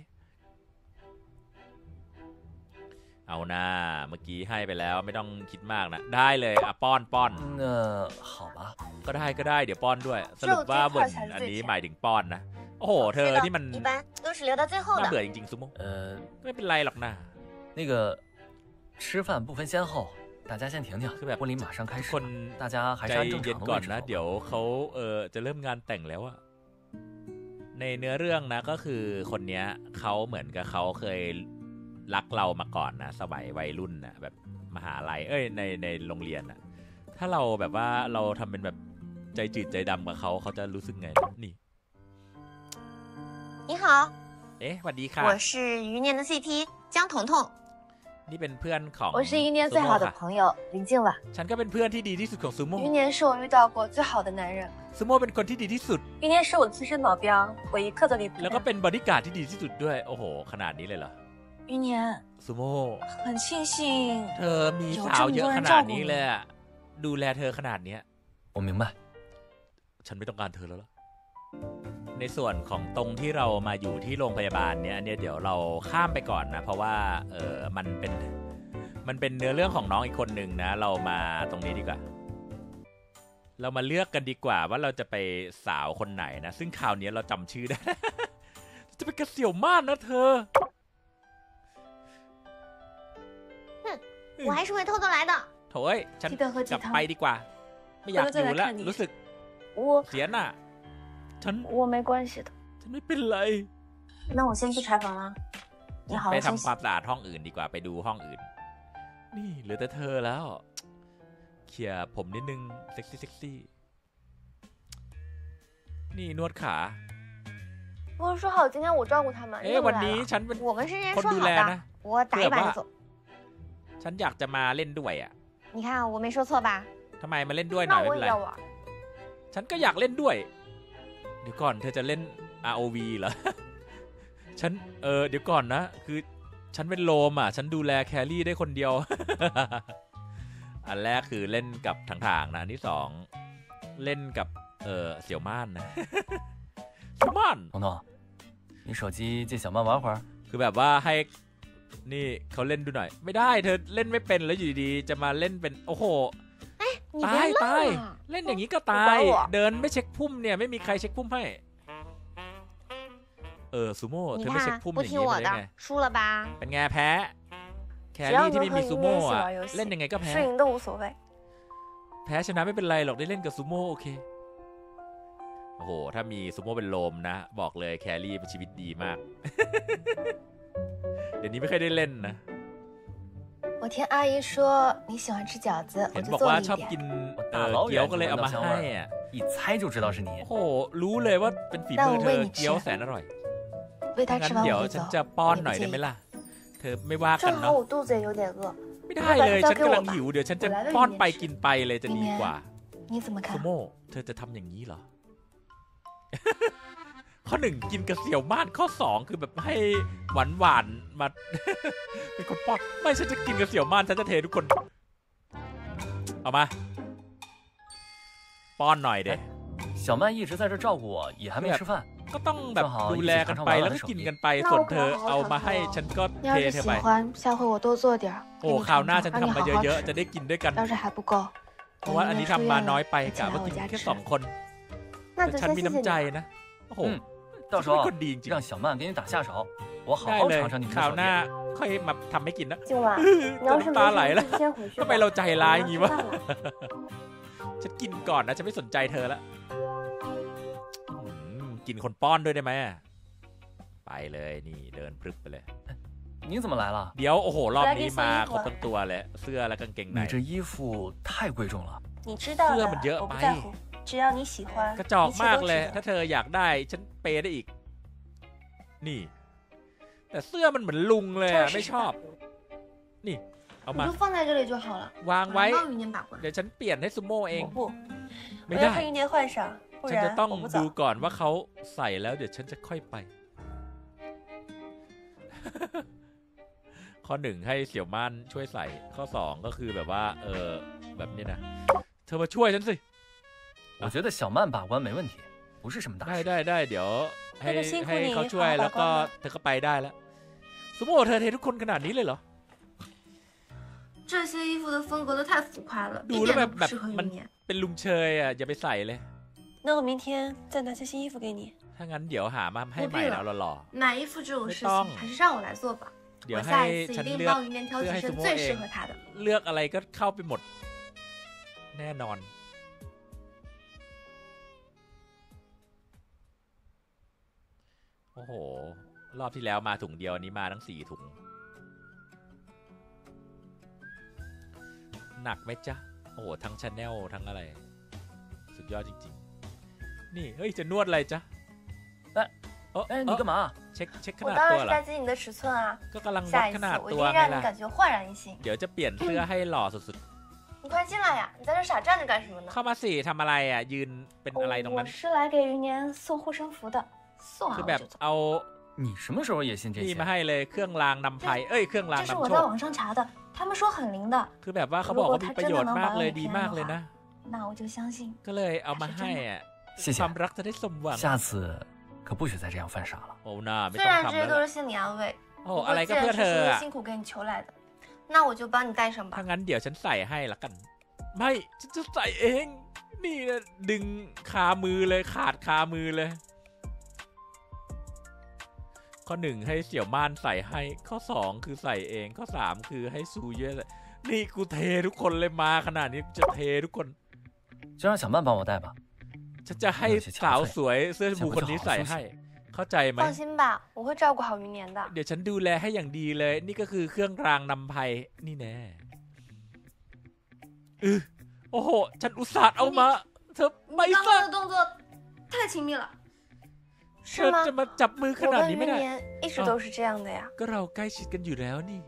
เอาหน้าเมื่อกี้ให้ไปแล้วไม่ต้องคิดมากนะได้เลยอ่ะป้อนป้อน那好吧， ก็ได้ก็ได้เดี๋ยวป้อนด้วย สรุปว่าบนอันนี้หมายถึงป้อนนะโอ้โหเธอนี่มัน一般都是留到最后น่า的。 เบื่อจริงๆซูโม่呃， ไม่เป็นไรหรอกนะ那个吃饭不分先后，大家先停停，婚礼马上开ทุก始คน了，大家还ใจ是按正เย็น常的ก่อ位น置นะ走เดี๋ยว吧。 เขาเออจะเริ่มงานแต่งแล้วอะในเนื้อเรื่องนะก็คือคนเนี้ยเขาเหมือนกับเขาเคยรักเรามาก่อนนะสมัยวัยรุ่นนะแบบมหาลัยเอ้ยในในโรงเรียนนะถ้าเราแบบว่าเราทำเป็นแบบใจจืดใจดำกับเขาเขาจะรู้สึกไงนี่你好， เอ๊ะสวัสดีค่ะ我是余年的 C P 江彤彤。 นี่เป็นเพื่อนของ我是余年最好的ซูโม่ค่ะ朋友林静婉。 ฉันก็เป็นเพื่อนที่ดีที่สุดของซูโม่余年是我遇到过最好的男人。 ซูโม่เป็นคนที่ดีที่สุด余年是我的资深保镖，我一刻都离不แล้วก็开。 เป็นบอดี้การ์ดที่ดีที่สุดด้วยโอ้โหขนาดนี้เลยเหรอ余年， ซูโม่很庆幸เธอมีสาวเยอะขนาดนี้เลยอะดูแลเธอขนาดเนี้ย我明白。 ฉันไม่ต้องการเธอแล้วล่ะ ในส่วนของตรงที่เรามาอยู่ที่โรงพยาบาลเนี้ยเนี่ยเดี๋ยวเราข้ามไปก่อนนะ เพราะว่าเออมันเป็นมันเป็นเนื้อเรื่องของน้องอีกคนหนึ่งนะ เรามาตรงนี้ดีกว่า เรามาเลือกกันดีกว่าว่าเราจะไปสาวคนไหนนะ ซึ่งคราวนี้เราจำชื่อได้ จะเป็นกระเสี่ยวม่านนะเธอ我还是会偷偷来的。 โถ่เอ้ยฉัน记得喝กลับ鸡汤ไป。ดีกว่า ไม่อยากอยู่แล้วรู้สึก我เสียหน้าฉัน我没关系的。 ฉันไม่เป็นไร那我先去采访了，你好ไป好休ทำ息ความ。สะอาดห้องอื่นดีกว่าไปดูห้องอื่น นี่เหลือแต่เธอแล้วเขี่ยผมนิดนึงเซ็กซี่เซ็กซี่นี่นวดขา不是说好今天我照顾他们， เอ๊ะ你怎么วัน来นี้了？ ฉันเป็น我们是人คน说ดู好แล的นะ， 我打一把就走。 ฉันอยากจะมาเล่นด้วยอ่ะ你看我没说错吧？ ทำไมมาเล่นด้วยหน่那อยไม่我เป็น也ไร要玩。 ฉันก็อยากเล่นด้วย เดี๋ยวก่อนเธอจะเล่น อาร์ โอ วี เหรอ ฉันเออเดี๋ยวก่อนนะ คือฉันเป็นโลมอ่ะ ฉันดูแลแครี่ได้คนเดียว อันแรกคือเล่นกับทางทางนะอันที่สองเล่นกับเออเสี่ยวม่านนะ เสี่ยวม่าน彤彤，你手机借小曼玩会儿。 คือแบบว่าให้นี่เขาเล่นดูหน่อย ไม่ได้เธอเล่นไม่เป็นแล้วอยู่ดีๆจะมาเล่นเป็นโอ้โห你ตาย别ตาย愣了。 เล่นอย่างนี้ก็ตาย เดินไม่เช็คพุ่มเนี่ยไม่มีใครเช็คพุ่มให้ เออซูโม่เธ你อไม่เช็ค看พุ่ม不อย่าง听นี้我มาได้ไง的，输了吧？ เป็นไงแพ้ แครี่ที่ไม่มีซูโม่อะเล่นยังไงก็แพ้输赢都无所谓。 แพ้ชนะไม่เป็นไรหรอกได้เล่นกับซูโม่โอเค โอ้โห ถ้ามีซูโม่เป็นโลมนะ บอกเลยแครี่เป็นชีวิตดีมาก เดี๋ยวนี้ไม่เคยได้เล่นนะ我听阿姨说你喜欢吃饺子，我เห็น就บอก做ว่า了一ชอบ点กิ。น我大老远就闻到香味儿，一猜就知道是你โอ้。โหรู้เลยว่าเป็นฝีมือเธอเกี๊ยวแสนอร่อย喂他งั้吃น完เดี๋ยว我就ฉัน走จะป้อน你หน่อย不ได้介ไหม意？ ล่ะ เธอไม่ว่ากัน正好เนาะ我肚子也有点饿， ไม่ได้เลยฉันกำลังหิวเดี๋ยวฉันจะป้อนไปกินไปเลยจะดีกว่า你怎么ซู看？ โม่เธอจะทำอย่างนี้เหรอ ข้อหนึ่งกินกระเสี่ยวม่านข้อสองคือแบบให้หวานหวานๆมา เป็นคนป้อนไม่ฉันจะกินกระเสี่ยวม่านฉันจะเททุกคนเอามาป้อนหน่อยเด้小曼一直在这照顾我，也还没吃饭。 ก็ต้องแบบดูแลกันไปแล้วก็กินกันไปส่วนเธอเอามาให้ฉันก็你เท要是เธอ喜ไป欢，下回我多做点儿， โอ้给你คราว尝หน้า尝， ฉัน让你ทำมา好好เยอะๆ吃จะ。ได้กินด้วยกัน要是还不够， เพราะว่าอันนี้ทำมาน้อยไป一起กะ来ว่า我กิน家แค่吃สอง。คน那แต่就ฉัน先มี谢谢น้ำใจ你。 นะโอ้โห嗯，到时ฉันเป็น候คนดีจริง让小曼给你打下手，我好ได้好เลย尝尝你们คราว的手หน้า艺。 ค่อยมาทำให้กินนะ今晚你要是น้ำ没ตาไหล事แล้ว就先回去ทำไม吧。 เราใจร้ายอ我ย่าง要งี้吃วะ饭了。 ฉันกินก่อนนะฉันไม่สนใจเธอละอืมกินคนป้อนด้วยได้ไหมไปเลยนี่เดินพรึบไปเลย你怎么来了？ เดี๋ยวโอ้โหรอบนี้มาครบทั้งตัวเลยเสื้อและกางเกงใน你这衣服太贵重了。 你知道เสื้อ的มันเยอะ我ไป不在乎，只要你喜欢， กระจอก一切มาก都เลย值ถ้า得。 เธออยากได้ฉันเปย์ได้อีก นี่ แต่เสื้อมันเหมือนลุงเลยอะไม่ชอบ นี่ เอามา你就放在这里就好了。 วางไว้我帮云年把关。 เดี๋ยวฉันเปลี่ยนให้ซูโม่เอง我不， ไม่我ได้要和云蝶换上，不ฉันจะ然ต้อง我不ดู走。 ก่อนว่าเขาใส่แล้วเดี๋ยวฉันจะค่อยไป ข้อหนึ่งให้เสี่ยวม่านช่วยใส่ ข้อสองก็คือแบบว่า เออแบบนี้นะ เธอมาช่วยฉันสิ我觉得小曼把关没问题，不是什么大ได้事。 ได้ได้เดี๋ยว ให้那就辛苦ให้你เขาช่วย好好แล้วก็把关吧。 เธอก็ไปได้แล้วซูโม่เธอเททุกคนขนาดนี้เลยเหรอ这些衣服的风格都太浮夸了， ดู一แล้ว点แบ都บ不แบบ适合มัน云年。 เป็นลุงเชยอ่ะอย่าไปใส่เลย那我明天再拿些新衣服给你。 ถ้างั้นเดี๋ยวหามาให้ใหม่แล้วหล่อ买衣服这种事没当情还是让我来做吧。 ๆเดี๋ยว我ให้下一次ฉั一น定เลือก帮云年挑เลือก几ให้ซู身โม่最เอ适ง合他的。 เลือกอะไรก็เข้าไปหมด แน่นอน โอ้โห รอบที่แล้วมาถุงเดียวอันนี้มาทั้งสี่ถุง หนักไหมจ๊ะ โอ้โห ทั้งชาแนลทั้งอะไร สุดยอดจริงๆ นี่ เฮ้ย จะนวดอะไรจ๊ะ哎เอ้อ哎， เอ้你อ干嘛？ เช็คเช็คข我นาด当ตั然ว是เหรอ在紧你的尺寸啊， ก็กำลังวัด下一ขนาด次我一ตัว定ไง让你ล่ะ感觉焕然一新。 เดี๋ยวจะเปลี่ยนเสื้อให้หล่อสุด你快进来呀！你在这傻站着干什么ๆ呢？ เข้ามาสิทำอะไรอ่ะ ยืนเป็นอะไรตรง我นั้น是来给云年送护身符的，送คือ完แบ我บ就走。 เอา你什么时候也信这นี่些มา？ให้เลยเครื่องรางนำภัยเอ้ยเครื่องราง这是นำ我โช在ค网上查的，他们说很灵的， คือแบบว่าเขาบอกว่ามีประโยชน์มากเลยดีมากเลยนะ那我就相信。 ก็เลยเอามาให้อ่ะ谢ควา谢ม。รักจะได้สมหวัง下次可不许再这样犯傻了。 โอ้น่าไม่虽ต้อง然这ทำ些แล้ว都ล่ะ是心理安慰， โอ้不อะไร过ก็既เพื่อ然เธ是อ叔叔อ่ะ辛苦给你求来的，那我就帮你带上吧ถ้า。งั้นเดี๋ยวฉันใส่ให้ละกัน ไม่ฉันจะใส่เอง นี่นะดึงคามือเลยขาดคามือเลย ข้อหนึ่งให้เสี่ยวม่านใส่ให้ ข้อสองคือใส่เอง ข้อสามคือให้ซูเย่ใส่นี่กูเททุกคนเลยมาขนาดนี้จะเททุกคน就让小曼帮我带吧。 ฉันจะให้สาวสวยเสื้อชมพูคนนี้ใส่ให้ เข้าใจไหม放心吧，我会照顾好云年的。 เดี๋ยวฉันดูแลให้อย่างดีเลย นี่ก็คือเครื่องรางนำภัย นี่แน่เออโอ้โห ฉันอุตส่าห์เอามา เธอ你ไม่刚ซะ刚的动作太亲密了。 เธอ是吗？ จะมาจับมือข我นาด跟นี้云ไม่ได้年一直都是这样的呀。 ก็เราใกล้ชิดกันอยู่แล้วนี่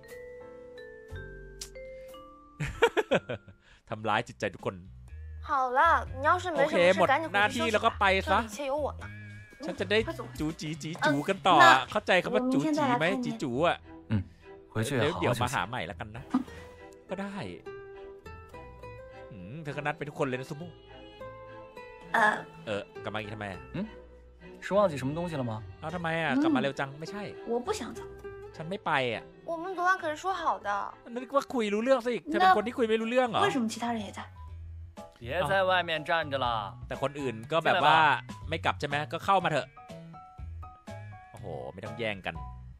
ทำร้ายจิตใจทุกคน好了，你要是没什么โอเคหม事， ด赶紧หน้า回去ที่休息แล้วก็吧。 ไปซะ这里一切有我呢。 ฉันจะได้快走。 จูจีจีจูกันต่อเออเข้าใจคำว่าจูจีไหมจีจูอ่ะ回去เดี๋ยว好เดี๋ยว好休มา息หา。ใหม่แล้วกันนะ ก็ได้อืมเธอก็นัดเป็นทุกคนเลยนะซูโม่呃， เออกลับมาอีกทำไมอะ是忘记什么东西了吗？ เอาทำไมอ่ะ กลับมาเร็วจังไม่ใช่我不想走。 ฉันไม่ไปอ่ะ我们昨晚可是说好的。 นึกว่าคุยรู้เรื่องซะอีกเธอเป็นคนที่คุยไม่รู้เรื่องเหรอ为什么其他人也在？ 别在外面站着了。 แต่คนอื่นก็แบบว่าไม่กลับใช่ไหมก็เข้ามาเถอะ โอ้โห ไม่ต้องแย่งกัน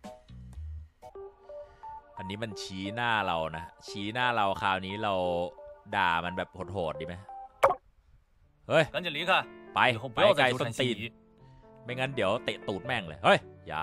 อันนี้มันชี้หน้าเรานะ ชี้หน้าเราคราวนี้เราด่ามันแบบโหดๆดีไหมเฮ้ย赶紧离开， ไป以后不ไป要ไกล再纠ส้น缠ตี心น仪。 ไม่งั้นเดี๋ยวเตะตูดแม่งเลย เฮ้ย อย่า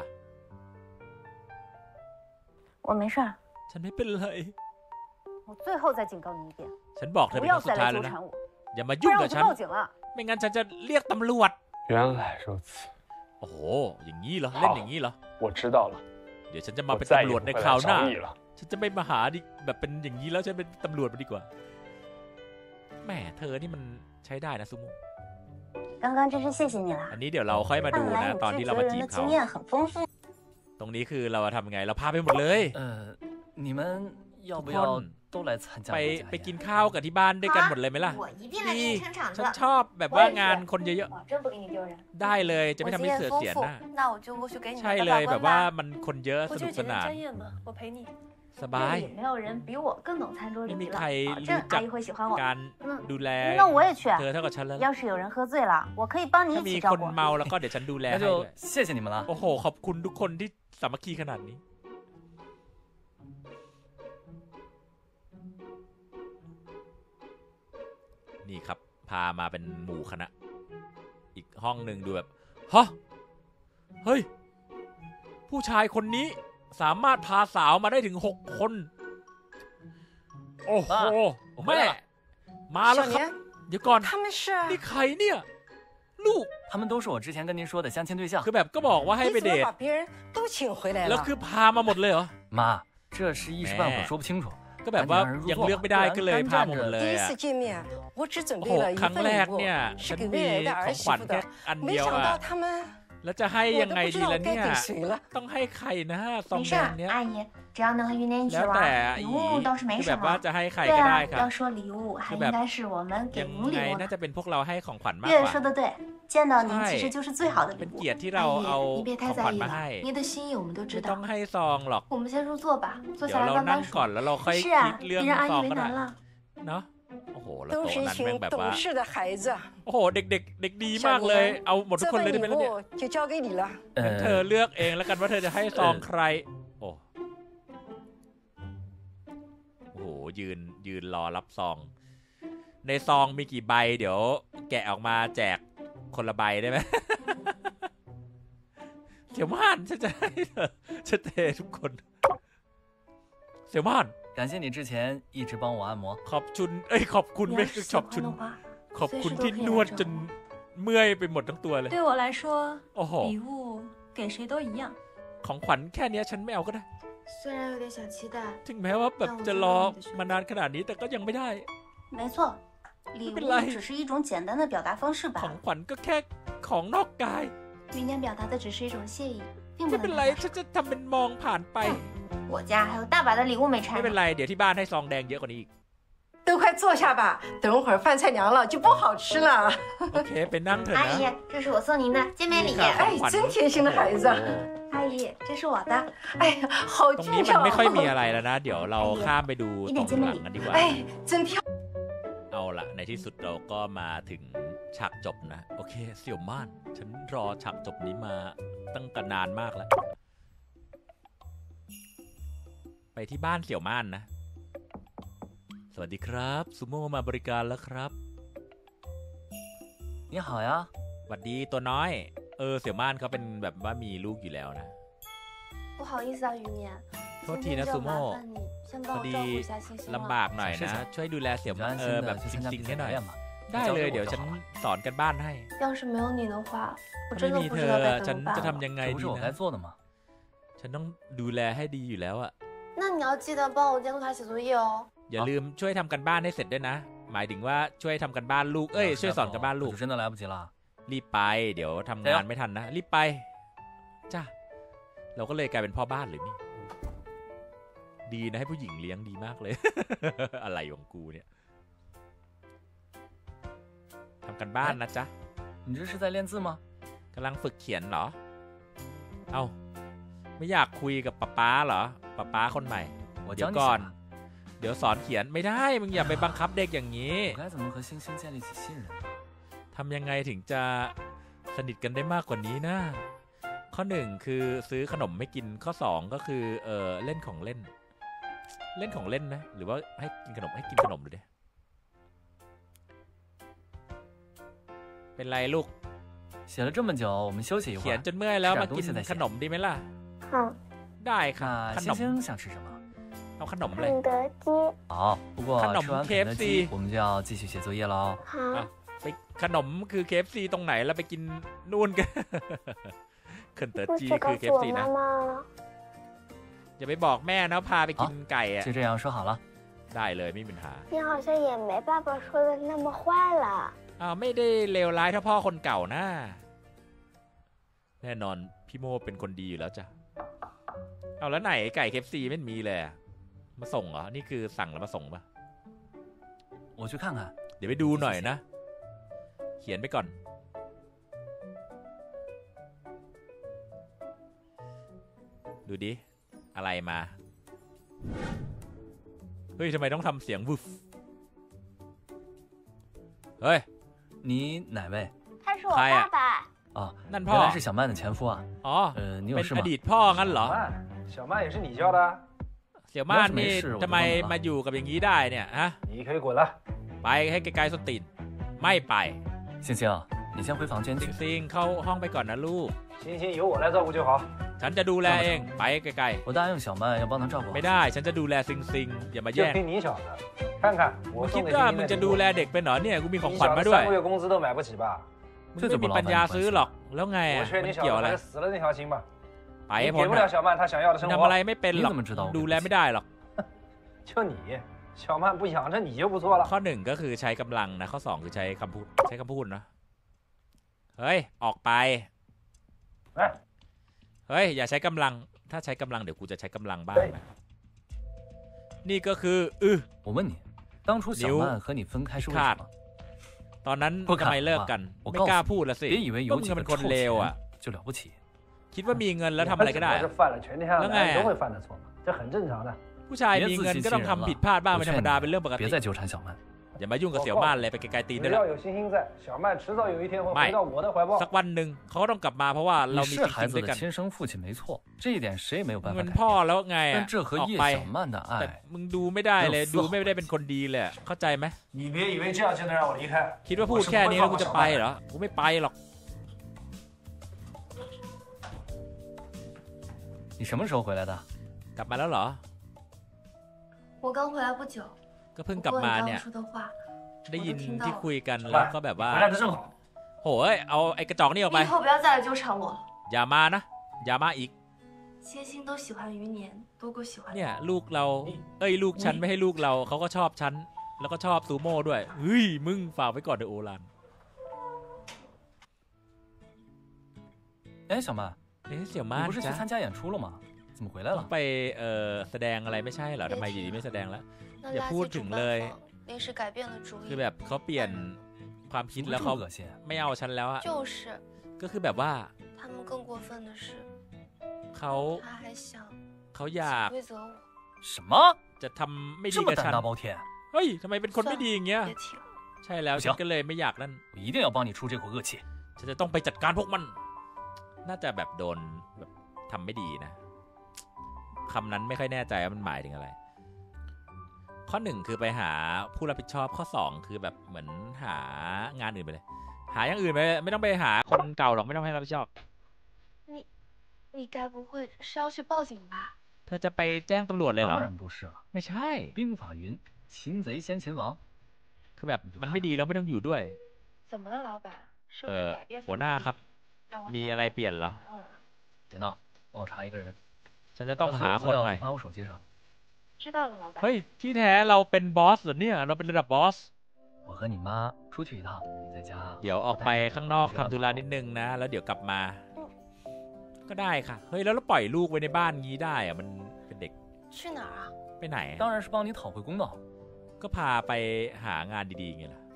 我没事儿， ฉันไม่เป็นไร我最后再警告你一遍， ฉันบอกเธอ不เป็นค要รั้งสุ再ดท้าย来แล้ว纠นะ缠我。 อย่ามา不ยุ่ง然我กับ就ฉัน报警了。 ไม่งั้นฉันจะเรียกตำรวจ原来如此， โอ้โหอย่างนี้เหรอเล่นอย่างนี้เหรอ我知道了， เดี๋ยวฉันจะมา我เป็น再也ตำรวจ不ใน会คราว来หน้า找你了。 ฉันจะไม่มาหาดิแบบเป็นอย่างนี้แล้วฉันเป็นตำรวจมาดีกว่าแหมเธอนี่มันใช้ได้นะซูโม่刚刚真是谢谢你了อั，นนี้เดี๋ยวเราค่อยมาดู看来นะ你ตอน治ที่责เรามา人จี的บเขา经验很丰富。 ตรงนี้คือเราทำยังไงเราพาไปหมดเลย呃，你们要不ทุก要คน都来参加ไป我家ไปกิน宴？ ข้าวกับที่บ้านด้วยกันหมดเลยไหมล่ะ我一定来给ดี你撑场ฉัน子， ชอบแบบว่างานคนเยอะ保证不给你丢人。 ๆได้เลยจะ我ไม่ทำ经ให้验เสือ丰เสียห富น้า， 那我就过去给你ใช่们เลย把แบบ把ว่า关吧。 มันคนเยอะส过นุ去ก姐ส姐นาน沾宴吧，我陪你。 สบาย这里没有人比我更懂餐桌礼仪了， ไม่มีใคร保证รู้จัก阿姨会喜欢我。 การ嗯， ดูแล那我也去。 เธอเท่ากับฉันแล้ว要是有人喝醉了，我可以帮你ถ้า一มี起ค照น顾。 เมาแล้วก็เดี๋ยวฉันดูแล那ให้ด้就วย谢谢你们了。 โอ้โหขอบคุณทุกคนที่สามัคคีขนาดนี้ นี่ครับ พามาเป็นหมู่คณะ อีกห้องหนึ่งดูแบบฮะเฮ้ย ผู้ชายคนนี้สามารถพาสาวมาได้ถึงหกคน โอ้โห แม่ มาแล้วครับ เดี๋ยวก่อน他们是นี่ใครเนี่ย ลูก他们都是我之前跟您说的相亲对象คือ。แบบก็บอกว่าให้ไปเดท别人都请回来แล้วคือพามาหมดเลยเหรอ妈，这事一时半会儿说不清楚， ก็แบบว่ายังเลือกไม่ได้ก็เลยพามาหมดเลย第一อะ次见面，我只准โอ้备โห了一ครั้ง份แรก礼物เนี่ย是ฉัน给มี未来的ข儿อง媳ขวัญ妇แค่的， อัน没เดียว想อ่ะ到他们แล้วจะให้我ยัง都ไง不知ดี道ล่ะ该เนี่ย给谁了。 ต้องให้ใครนะซอง没แด事งเนี้ย阿姨，只要能和于年一起แล้ว玩แต่礼อี物倒是没คือ什แบบว่า么。 จะให้ใคร对ก็ได้啊， ค่ะ要说礼物，还应该是我们给ยัง您礼ไง物น่า呢。 จะเป็นพวกเราให้ของขวัญมาก月ก月ว่า说的对，见到您ใช่其实就是最好的礼เป็น物เกียรติที่เราเอา阿姨，你别ข太องข在วัญ意มา了ให้ ， 您的心意我们都知ไม่ต้อ道ง。ให้ซองหรอก我们先入座吧，坐เดี๋下ยว来เรา慢นั่ง慢ก่อน说。 แล้วเราค่อย是คิด啊， เรื่อง别让阿ซ姨อง为ก็ได้难了。 เนาะโอ้โหแล้ว都โต๊ะ是一นั้นแม่ง群แบบว่า懂事的孩子， โอ้โหเด็กๆเด็กดีมาก小เลย宁เอาหมดทุก这คน份เลยได้礼ไหมล่ะเนี่ย物就交给你了。 งั้นเธอ呃， เลือกเองแล้วกันว่าเธอจะให้ซองใคร โอ้โอ้โหยืนยืนรอรับซอง ในซองมีกี่ใบ เดี๋ยวแกะออกมาแจกคนละใบได้ไหม เสี่ยวม่านฉันจะให้เธอจะเททุกคน เสี่ยวม่าน感谢你之前一直帮我按摩。 ขอบชุนเอ้ยขอบคุณ你ไม่要是คือ喜ขอบ欢ชุน的话， ขอบคุณที่นวดจนเมื่อยไปหมดทั้งตัวเลย对我来说， โอ้โห礼物给谁都一样。 ของขวัญแค่เนี้ยฉันไม่เอาก็ได้虽然有点小期待， ถึงแม้ว่าแบบจะรอมานานขนาดนี้แต่ก็ยังไม่ได้没错，礼不เป็น物ไร只是一种简单的表达方式ข罢อง了。 ขวัญก็แค่ของนอกกาย于年表达的只是一种谢意，并不ไม่能เป็น代ไร表。 ฉันจะทำเป็นมองผ่านไป我家还有大把的礼物没拆ไม่เป็น呢。 ไร เดี๋ยวที่บ้านให้ซองแดงเยอะกว่านี้อีก都快坐下吧，等会儿饭菜凉了就不好吃了。 โอเค ไปนั่งเถอะ阿นะ姨，这是我送您的见面礼。 ค่ะของขวัญ哎真贴心的孩子โอ้โห阿姨，这是我的。 哎呀，好ตรง俊นี้มัน俏ไม่ค่อยมีอะไรแล้วนะ เดี๋ยวเราข้ามไปดูตรงหลังกันดีกว่า哎，真漂。 เอาละในที่สุดเราก็มาถึงฉากจบนะ โอเค เสี่ยวม่าน ฉันรอฉากจบนี้มาตั้งแต่นานมากแล้ว ไปที่บ้านเสี่ยวม่านนะ สวัสดีครับซูโม่มาบริการแล้วครับ你好呀， สวัสดีตัวน้อย เออเสี่ยวม่านเขาเป็นแบบว่ามีลูกอยู่แล้วนะ不好意思啊，于面， โทษที今天นะ就ซู麻โม่烦你先พ帮อ我ดี照顾一下星星ลำบากหน่อยนะ ช่วยดูแลเสี่ยว你就ม่าน安เอ心อแบบ的去จ参加ริง比ๆให้赛หน่อย表演吧。 ได้เลยเดี๋ยวฉันสอนกันบ้านให้要是没有你的话，我ถ้า真ไม่的มี不เธ知อ道该ฉั怎น么จะ办ทำ了。 ยังไง这不ดี是我该นะ做的吗？ ฉันต้องดูแลให้ดีอยู่แล้วอะ那你要记得帮我监督他写作业哦。 อย่าลืมช่วยทำกันบ้านให้เสร็จด้วยนะ หมายถึงว่าช่วยทำกันบ้านลูก เอ้ย ช่วยสอนกันบ้านลูก我就真的来不及了。 รีบไป เดี๋ยวทำงานไม่ทันนะ รีบไป จ้า เราก็เลยกลายเป็นพ่อบ้านหรือนี่ ดีนะให้ผู้หญิงเลี้ยงดีมากเลย อะไรของกูเนี่ยทำกันบ้านนะจ๊ะ你这是在练字吗？ กำลังฝึกเขียนเหรอ เอาไม่อยากคุยกับป๊าป๊าเหรอป๊าป๊าคนใหม่我เดี๋ย教ว你ก่อน写吧。 เดี๋ยวสอนเขียนไม่ได้ มึงอย่าไปบังคับเด็กอย่างนี้我该怎么和星星建立起信任呢？ ทำยังไงถึงจะสนิทกันได้มากกว่านี้นะ ข้อหนึ่งคือซื้อขนมไม่กิน ข้อสองก็คือเออเล่นของเล่น เล่นของเล่นนะ หรือว่าให้กินขนมให้กินขนมดูดิเป็นไรลูก写了这么久，我们休息一会เขียน儿。 จนเมื่อยแล้ว吃点มากิน东西再写ขนมดีไหมล่ะ嗯， ได้ครับ那ขน星ม星想吃什么？ เอาขนมเลย肯德基。 好，不过看到我们吃完肯德 K F C 基，我们就要继续写作业喽。 好， ไปขนมคือ เค เอฟ ซี ตรงไหนแล้วไปกินนู่นกัน เคินเตอร์不จี许คือ告เค诉เอฟ我ซี นะ妈妈。 อย่าไปบอกแม่นะพาไปกินไก่อะ就这样说好了。 ได้เลยไม่มีปัญหา你好像也没爸爸说的那么坏了。 อ้าวไม่ได้เลวร้ายเท่าพ่อคนเก่านะแน่นอนพี่โมเป็นคนดีอยู่แล้วจ้ะเอาแล้วไหนไก่ เค เอฟ ซี ไม่มีเลยอะมาส่งเหรอนี่คือสั่งแล้วมาส่งปะ我去看看。 เดี๋ยวไปดูหน่อยนะ เขียนไปก่อน ดูดิ อะไรมา เฮ้ยทำไมต้องทำเสียงวุฟเฮ้ย你哪位？ 他是我嗨呀爸爸。 哦， นั่น原พ่อ来是小曼的前夫啊。 อ๋อ呃，你有เป็น事อ吗？ ดีตพ่องั้นเหรอ小曼，小曼也是你教的啊？ เสี่ยวม่านนี่ไม่ใช่ทำไม我的妈妈มาอยู่กับอย่างนี้ได้เนี่ยฮะ你可以滚了。 ไปให้ไกลๆส้นตีน ไม่ไป星星，你先回房间ซิ去ง。ซิงเข้าห้องไปก่อนนะลูก星星由我来照顾就好。 ฉันจะดูแลเอง ไปไกล我答应小曼要帮她照顾ๆ好ไม่ได้ ฉันจะดูแลซิงซิงอย่ามา就แย่ง凭你小子，看看我มึง送คิด给ว่า星มึง星จะ的ดู礼แล物， เด็กไปเหรอเนี่ย กูมีของ你ขวัญ小มา子ด้วย三个月工资都买不起吧？ มึงไม่มีปัญญาซื้อหรอก แล้วไง我อ่ะ劝มั你น小เกี่ยว子อะไร还是死了那条心吧。 ไป你ให้给พ้น不อะ了小曼她想要的生ทำอะไร活， ไม่เป็นหรอก你怎么知道我ดูแลไม่ได้หรอก就你，小曼不养着你就不错了。 ข้อหนึ่งก็คือใช้กำลังนะ ข้อสองคือใช้คำพูด ใช้คำพูดนะ เฮ้ย ออกไป哎， เฮ้ย อย่าใช้กำลัง ถ้าใช้กำลังเดี๋ยวกูจะใช้กำลังบ้างนะ นี่ก็คืออือ我问你，当初小曼和你分开是为什么？ ตอนนั้น不ทำไม看เลิก话กัน我ไม่告กล้า诉พูดละสิ你，别以为ก็有มึง几เป็个นคน臭เลว钱อ่ะ就了不起。 คิดว่ามีเงินแล้วทำอะไรก็ได้是犯了全天下的男人都会犯的错嘛，这很正常的。 ผู้ชายมีเงินก็ต้องทำผิดพลาดบ้างเป็นธรรมดาเป็นเรื่องปกติ别再纠缠小曼。 อย่ามายุ่งกับเสี่ยวม่านเลยไปไกลๆตีน只ได้แล้ว要有星星在，小曼迟早有一天会ไม่回到我的怀抱สั。กวันหนึ่งเขาก็ต้องกลับมาเพราะว่าเรา你มี是จริ孩งๆ子ด้วย的กัน亲生父亲没错，这一点谁也没有办มึง法เป็น改พ่อ变。 แล้วไง但อ่ะ这和ออก叶ไป小曼的แต่爱， มึงดูไม่ได้เลยเรื่องดูไม่ได้เป็นคนดีเลยอะเข้าใจไหม你别以为这样就能让我离开。 คิดว่าพูดแค่นี้แล้วกูจะไปเหรอกูไม่ไปหรอก你什么时候回来的？ กลับมาแล้วเหรอ我刚回来不久， ก็เพิ่ง不กลับ过你มา刚เนี่刚ย说的话， ได้ยิน我都听到ที่了。 คุยกันแล้วก็แบบว่า回来的正好。 โหยเอาไอ้กระจอกนี่ออก你ไป以后不要再来纠缠我了。 อย่ามานะ อย่ามาอีก皆星都喜欢余年多过喜欢เนี่你ยลูกเรา เอ้ยลูกฉันไม่ให้ลูกเราเขาก็ชอบฉันแล้วก็ชอบซูโม่ด้วยเฮ้ยมึงฝากไว้ก่อนเดอะโอรัน哎，小曼， เอ๊ะเสี่ยว你ม่าน不是去จ้ะ参加演出了吗？怎么回来ต้อง了？ ไปเอ่อแสดงอะไรไม่ใช่เหรอทำไมอยู่ดีไม่แสดงแล้ว那也垃พูด圾ถึ主ง办เลย方临时改变了主คือ意แบ，บเขาเปลี่ยนความคิด怎么แล้ว这เขา么恶心？ ไม่เอาฉันแล้วอะ就是ก็คือแบบว่า他们更过分的是， เขา他还想เขาอยาก潜规则我。 什么？ จะทำไม่ดี这么กับฉัน胆大包天！ เฮ้ยทำไมเป็นคนไม่ดีอย่างเงี้ย别提了， ใช่แล้ว不行ฉันก็เลยไม่อยากนั่น我一定要帮你出这口恶气。 ฉันจะต้องไปจัดการพวกมัน น่าจะแบบโดนแบบทำไม่ดีนะคำนั้นไม่ค่อยแน่ใจว่ามันหมายถึงอะไร ข้อหนึ่งคือไปหาผู้รับผิดชอบข้อสองคือแบบเหมือนหางานอื่นไปเลย หาอย่างอื่นไปเลยไม่ต้องไปหาคนเก่าหรอกไม่ต้องให้รับผิดชอบ你该不会是要去报警吧？ เธอจะไปแจ้งตำรวจเลยเหรอ当然不是了， ไม่ใช่兵法云：擒贼先擒王。 คือแบบมันไม่ดีแล้วไม่ต้องอยู่ด้วย怎么了，老板？是เอ不อ是改变หัวหน้าครับ让我มีอะไรเปลี่ยนเหรอ别闹，帮我查一个人。 ฉันจะต้องหาคนหน่อย放我手机上。 知道了，老板。 เฮ้ยที่แท้เราเป็นบอสเหรอเนี่ยเราเป็นระดับบอส我和你妈出去一趟，你在家。 เดี๋ยวออกไปข้างนอกทำธุระนิดนึงนะ แล้วเดี๋ยวกลับมา ก็ได้ค่ะ เฮ้ยแล้วเราปล่อยลูกไว้ในบ้านงี้ได้อะมันเป็นเด็ก去哪儿啊？ ไปไหนอะ当然是帮你讨回公道。 ก็พาไปหางานดีๆไงล่ะ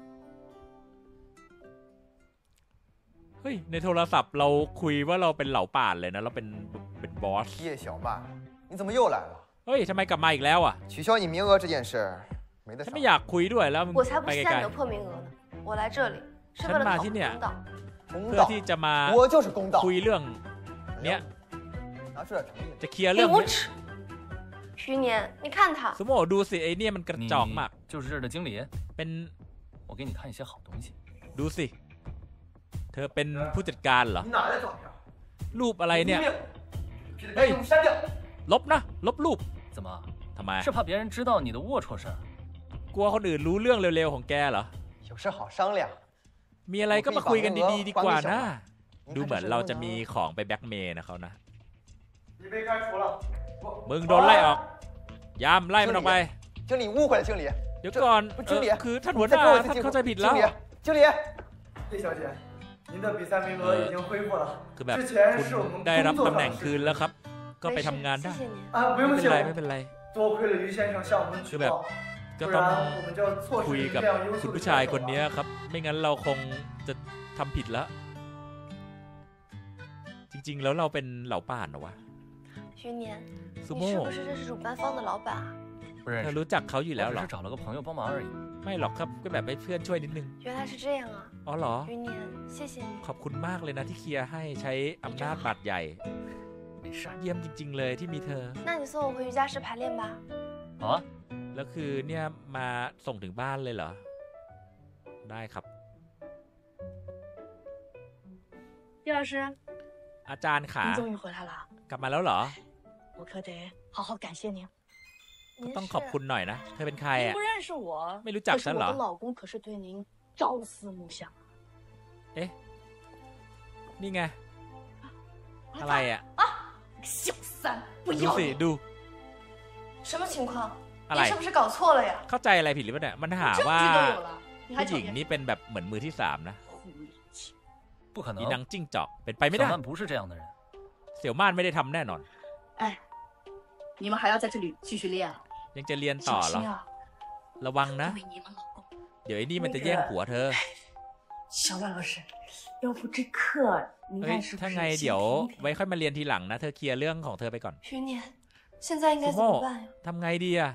เฮ้ยในโทรศัพท์เราคุยว่าเราเป็นเหล่าป่านเลยนะ เราเป็นเป็นบอส叶小曼，你怎么又来了？ เฮ้ยทำไมกลับมาอีกแล้วอ่ะ取消你名额这件事没得ฉัน商ไม่量。 อยากคุยด้วยแล้วมึง我才不ไป是ไกล占你的破名额呢！我来这里是为了讨回公道。 公ๆเพื่อ道， ที่จะมา我就是公道。 คุยเรื่อง เนี้ย拿出点诚意。 จะเคลียร์你เรื่อง无นี้耻！余年，你看他สมมติดูสิไอเนี่ยมันกระ你จอกมาก就是这儿的经理， เป็น我给你看一些好东西。 ดูสิ เธอเป็นผู้จัดการเหรอ你哪来的照片？ รูปอะไรเนี่ย批得赶紧删掉。 ลบนะ ลบรูป怎么ทำไม是怕别人知道你的龌龊事。 กลัวคนอื่นรู้เรื่องเร็วๆของแกเหรอ有事好商量。 มีอะไรก็มาคุยกันดีๆดีกว่านะดูเหมือนเราจะมีของไปแบ็กเมย์นะเขานะมึงโดนไล่ออกยามไล่มันออกไป经理误会了，经理。 เดี๋ยวก่อนคือท่านหัวหน้าท่านเข้าใจผิดแล้ว经理， 厉小姐，您的比赛名额已经恢复了。 คือแบบคุณได้รับตำแหน่งคืนแล้วครับก็ไปทำงานได้ไม่เป็นไรไม่เป็นไร多亏了于先生向我们举报， ก็ต้องคุยกับคุณผู้ชายคนนี้ครับไม่งั้นเราคงจะทำผิดแล้วจริงๆแล้วเราเป็นเหล่าป่านเหรอวะ徐年苏你是不是认识主办方的老板啊不认识เธอรู้จักเขาอยู่แล้วเหรอ只是找了个朋友帮忙而已ไม่หรอกครับก็แบบให้เพื่อนช่วยนิดนึง原来是这样啊อ๋อเหรอ徐年谢谢你ขอบคุณมากเลยนะที่เคลียร์ให้ใช้อำนาจบาดใหญ่เยี่ยมจริงๆเลยที่มีเธอ那你送我回瑜伽室排练吧好啊แล้วคือเนี่ยมาส่งถึงบ้านเลยเหรอได้ครับ叶老师อาจารย์ขา您终于回来了กลับมาแล้วเหรอ我可得好好感谢您ต้องขอบคุณหน่อยนะเธอเป็นใครอ่ะ不认识我ไม่รู้จักฉันเหรอ我的老公可是对您朝思暮想เอ๊ะนี่ไงอะไรอ่ะ小三不ดูสิดู什么情况อะไร你是不是搞错了呀เข้าใจอะไรผิดหรือเปล่าเนี่ยมันหาว่าผู้หญิงนี่เป็นแบบเหมือนมือที่สามนะ不可能อีนางจิ้งจอกเป็นไปไม่ได้小曼不是这样的人เสี่ยวม่านไม่ได้ทำแน่นอน哎你们还要在这里继续练啊ยังจะเรียนต่อเหรอระวังนะเดี๋ยวไอ้นี่มันจะแย่งผัวเธอ小曼老师要不这课你看是不是ถ้าไงเดี๋ยวไว้ค่อยมาเรียนทีหลังนะเธอเคลียร์เรื่องของเธอไปก่อน徐年现在应该怎么办呀ทำไงดีอะ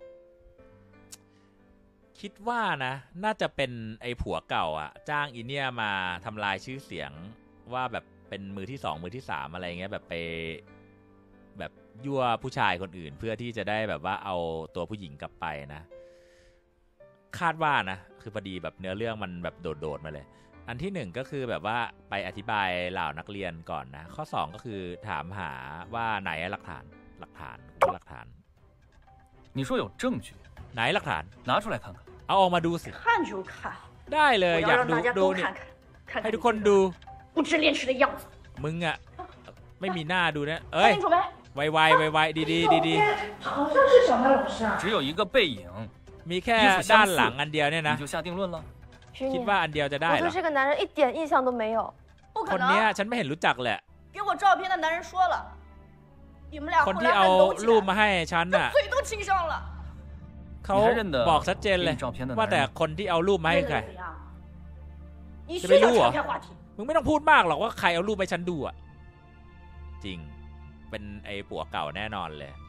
คิดว่านะน่าจะเป็นไอ้ผัวเก่าอะจ้างอีเนี่ยมาทำลายชื่อเสียงว่าแบบเป็นมือที่สองมือที่สามอะไรเงี้ยแบบไปแบบยั่วผู้ชายคนอื่นเพื่อที่จะได้แบบว่าเอาตัวผู้หญิงกลับไปนะคาดว่านะคือพอดีแบบเนื้อเรื่องมันแบบโดดๆมาเลยอันที่หนึ่งก็คือแบบว่าไปอธิบายเหล่านักเรียนก่อนนะข้อสองก็คือถามหาว่าไหนหลักฐานหลักฐานหลักฐาน你说有证据ไหนหลักฐาน拿出来看看เอาออกมาดูสิ看就看ได้เลยอยากดูดูเนี่ยให้ทุกคนดู不知廉耻的样子มึงอะไม่มีหน้าดูนะเอ้ยไวไวไวไวดีดีดีดี只有一个背影มีแค่ด้านหลังอันเดียวเนี่ยนะคิดว่าอันเดียวจะได้เหรอ我对这个男人一点印象都没有คนเนี้ยฉันไม่เห็นรู้จักแหละ给我照片的男人说了你们俩คนที่เอารูปมาให้ฉันน่ะ嘴都亲上了เขาบอกชัดเจนเลยว่าแต่คนที่เอารูปมาให้ใครจะไม่รู้เหรอมึงไม่ต้องพูดมากหรอกว่าใครเอารูปไปฉันดูอ่ะจริงเป็นไอ้ผัวเก่าแน่นอนเลย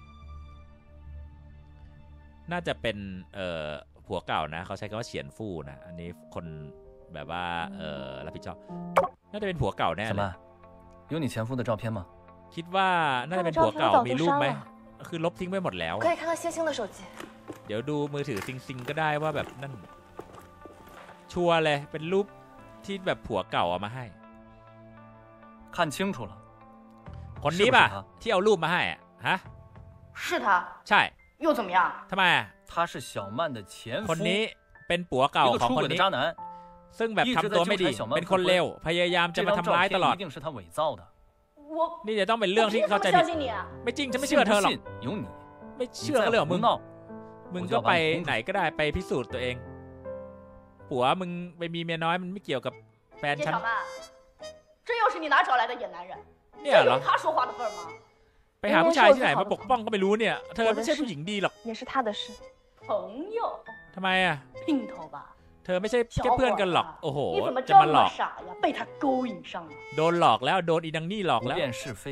น่าจะเป็นเอ่อผัวเก่านะเขาใช้คำว่าเฉียนฟู่นะอันนี้คนแบบว่าเอ่อรับผิดชอบน่าจะเป็นผัวเก่าแน่เลย有你前夫的照片吗คิดว่าน่าจะเป็นผัวเก่ามีรูปไหมคือลบทิ้งไปหมดแล้ว可以看看星星的手机เดี๋ยวดูมือถือซิงซิงก็ได้ว่าแบบนั่นชัวร์เลยเป็นรูปที่แบบผัวเก่าเอามาให้看清楚了คนนี้ป่ะที่เอารูปมาให้อะฮะ是他ใช่又怎么样ทำไม他是小曼的前夫คนนี้เป็นผัวเก่าของคนนี้ซึ่งแบบทำตัวไม่ดีเป็นคนเลวพยายามจะมาทำร้ายตลอดนี่จะต้องเป็นเรื่องที่เข้าใจผิดไม่จริงฉันไม่เชื่อเธอหรอกไม่เชื่อก็เรื่องของมึงมึงก็ไปไหนก็ได้ไปพิสูจน์ตัวเองผัวมึงไปมีเมียน้อยมันไม่เกี่ยวกับแฟนฉัน这又是你哪找来的野男人เนี่ยเหรอ他说话的份儿吗ไปหาผู้ชายที่ไหนมาปกป้องก็ไม่รู้เนี่ยเธอไม่ใช่ผู้หญิงดีหรอก也是他的事朋友ทำไมอ่ะ姘头吧เธอไม่ใช่แค่เพื่อนกันหรอกโอ้โหจะมาหลอกโดนหลอกแล้วโดนอีดังนี่หลอกแล้ว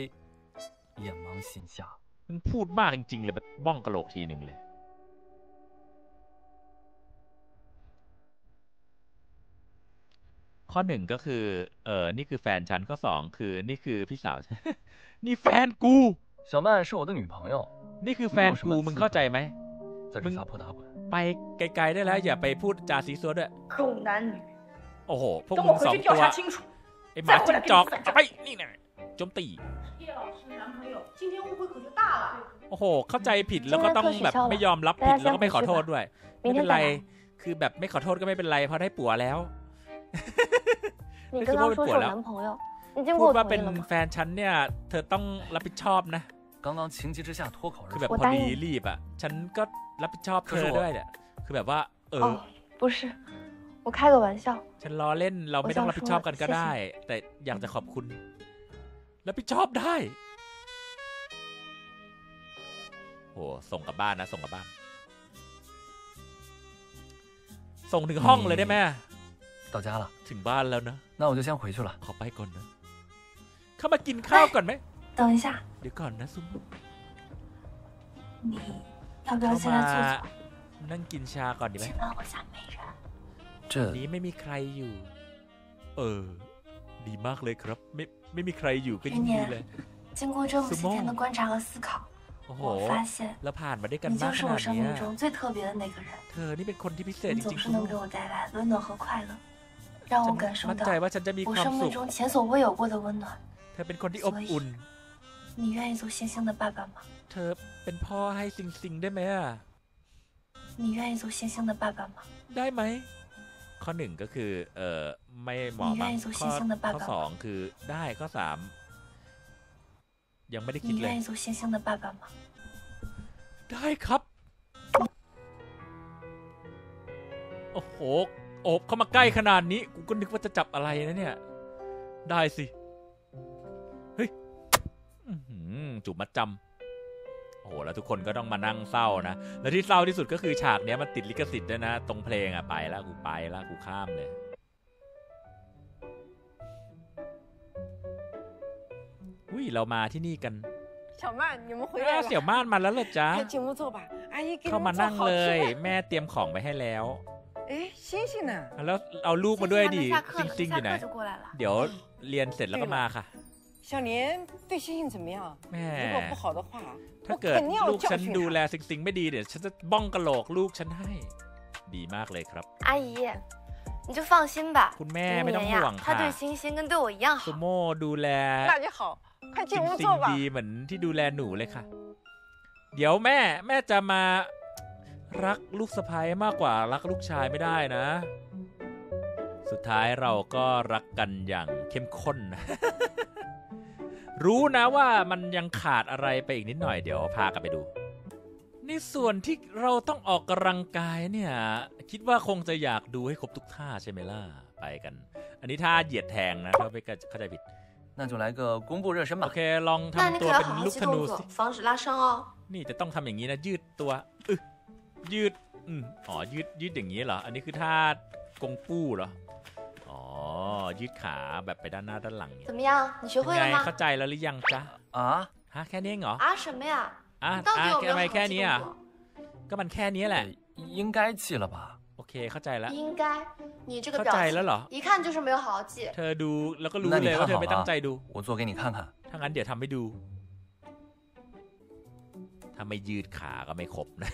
มึงพูดมากจริงๆเลยแบบบ้องกะโหลกทีหนึ่งเลยข้อหนึ่งก็คือเออนี่คือแฟนฉันข้อสองคือนี่คือพี่สาวฉันนี่แฟนกู小曼是我的女朋友นี่คือแฟนกูมึงเข้าใจไหมมึงไปไกลๆได้แล้วอย่าไปพูดจาซีซัวด้วยโอ้โหพวกมึงสองตัวไอ้หมาจิ้งจอกไปนี่ไงโจมตี老师男朋友，今天误会可就大了。 โอ้โหเข้าใจผิดแล้วก็ต้องแบบไม่ยอมรับผิดแล้วก็ไม่ขอโทษด้วยไม่เป็นไรคือแบบไม่ขอโทษก็ไม่เป็นไรเพราะได้ผัวแล้วคือว่าเป็นผัวแล้วพูดว่าเป็นแฟนฉันเนี่ยเธอต้องรับผิดชอบนะ刚刚情急之下脱口而คือแบบพอดีรีบอ่ะฉันก็รับผิดชอบเธอด้วยเนี่ยคือแบบว่าเออ不是我开个玩笑ฉันล้อเล่นเราไม่ต้องรับผิดชอบกันก็ได้แต่อยากจะขอบคุณรับผิดชอบได้โอ้ส่งกลับบ้านนะส่งกลับบ้านส่งถึงห้องเลยได้ไหม到家了ถึงบ้านแล้วนะ那我就先回去了ขอไปก่อนนะเข้ามากินข้าวก่อนไหม等一下เดี๋ยวก่อนนะซุม你要不要进来坐坐นั่งกินชาก่อนดีไหม这นี้ไม่มีใครอยู่เออดีมากเลยครับไม่ไม่มีใครอยู่ก็ยิ่งดีเลย经过这么些天的观察和思考โอ้โห我发现เราผ่านมาด้วยกันมากขนาดนี้เธอนี่เป็นคนที่พิเศษจริงๆ能给我带来温暖和快乐让我感受到我生命中前所未有过的温暖เธอเป็นคนที่อบอุ่น你愿意做星星的爸爸吗เธอเป็นพ่อให้ซิงซิงได้ไหมอ่ะ你愿意做星星的爸爸吗ได้ไหมข้อหนึ่งก็คือเอ่อไม่เหมาะมั้งข้อข้อสองคือได้ข้อสามยังไม่ได้คิดเลยได้ครับโอ้โหโอบเข้ามาใกล้ขนาดนี้กูก็นึกว่าจะจับอะไรนะเนี่ยได้สิเฮ้ยจูบมัดจำโอ้โหแล้วทุกคนก็ต้องมานั่งเศร้านะแล้วที่เศร้าที่สุดก็คือฉากเนี้ยมันติดลิขสิทธิ์ด้วยนะตรงเพลงอะไปแล้วกูไปแล้วกูข้ามเลยอุ้ยเรามาที่นี่กัน小曼你们回来了เสี่ยวม่านมาแล้วเหรอจ๊ะ进屋坐吧阿姨给你们做好吃的เข้ามานั่งเลยแม่เตรียมของไปให้แล้ว哎星星呢แล้วเอาลูกมาด้วยดิซิงซิงอยู่ไหนเดี๋ยวเรียนเสร็จแล้วก็มาค่ะ小年对星星怎么样แม่如果不好的话ถ้าเกิดลูกฉันดูแลซิงซิงไม่ดีเดี๋ยวฉันจะบ้องกะโหลกลูกฉันให้ดีมากเลยครับ阿姨你就放心吧คุณแม่ไม่ต้องห่วงค่ะ他对星星跟对我一样好ซูโม่ดูแล那就好快进屋坐吧ดีเหมือนที่ดูแลหนูเลยค่ะเดี๋ยวแม่แม่จะมารักลูกสะใภ้มากกว่ารักลูกชายไม่ได้นะสุดท้ายเราก็รักกันอย่างเข้มข้น รู้นะว่ามันยังขาดอะไรไปอีกนิดหน่อยเดี๋ยวพากันไปดูในส่วนที่เราต้องออกกำลังกายเนี่ยคิดว่าคงจะอยากดูให้ครบทุกท่าใช่ไหมล่ะไปกันอันนี้ท่าเหยียดแทงนะเขาไม่เข้าใจผิด那就来个弓步热身吧โอเคลองทำตัวเป็นลูกธนูสินี่จะต้องทำอย่างนี้นะยืดตัวอึยืดอืมอ๋อยืดยืดอย่างนี้เหรออันนี้คือท่ากงปู้เหรออ๋อยืดขาแบบไปด้านหน้าด้านหลัง怎么样你学会了吗เข้าใจแล้วหรือยังจ๊ะอ่ะฮะแค่นี้เหรออ่ะ什么呀อ่ะอ่ะทำไมแค่นี้อ่ะก็มันแค่นี้แหละ应该记了吧โอเคเข้าใจแล้ว应该你这个表情一看就是没有好好记เธอดูแล้วก็รู้เลยว่าเธอไม่ตั้งใจดู我做给你看看ถ้างั้นเดี๋ยวทำให้ดูถ้าไม่ยืดขาก็ไม่ครบนะ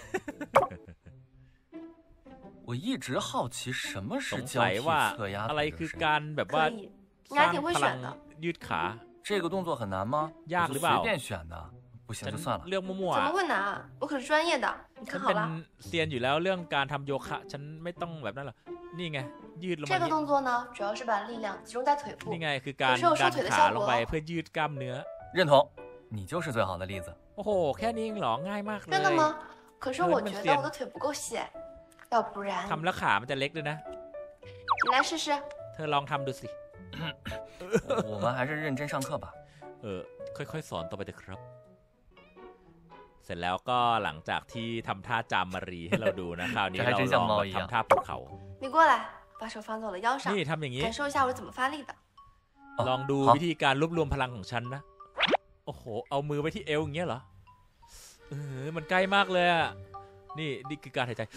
我一直好奇什么是交替侧压อะไรคือการแบบว่าสร้างพลังยืดขา这个动作很难吗ยากหรือเปล่า随便选的不行就算了เรื่องมั่วๆ怎么会难我可是专业的你看好了ฉันเป็นเซียนอยู่แล้วเรื่องการทำโยคะฉันไม่ต้องแบบนั้นหรอกนี่ไงยืดลงมา这个动作呢主要是把力量集中在腿部นี่ไงคือการดันขาลงไปเพื่อยืดกล้ามเนื้อ认同你就是最好的例子โอ้โหแค่นี้เองเหรอง่ายมากเลย真的吗可是我觉得我的腿不够细要不然ทำแล้วขามันจะเล็กด้วยนะ你来试试เธอลองทำดูสิ我们还是认真上课吧เออค่อยๆสอนต่อไปเถอะครับเสร็จแล้วก็หลังจากที่ทำท่าจามมารีให้เราดูนะคราวนี้เราลองทำท่าภูเขา你过来把手放在我的腰上นี่ทำอย่างนี้感受一下我是怎么发力的ลองดูวิธีการรวบรวมพลังของฉันนะโอ้โหเอามือไว้ที่เอวอย่างเงี้ยเหรอเออมันใกล้มากเลยอ่ะนี่นี่คือการหายใจ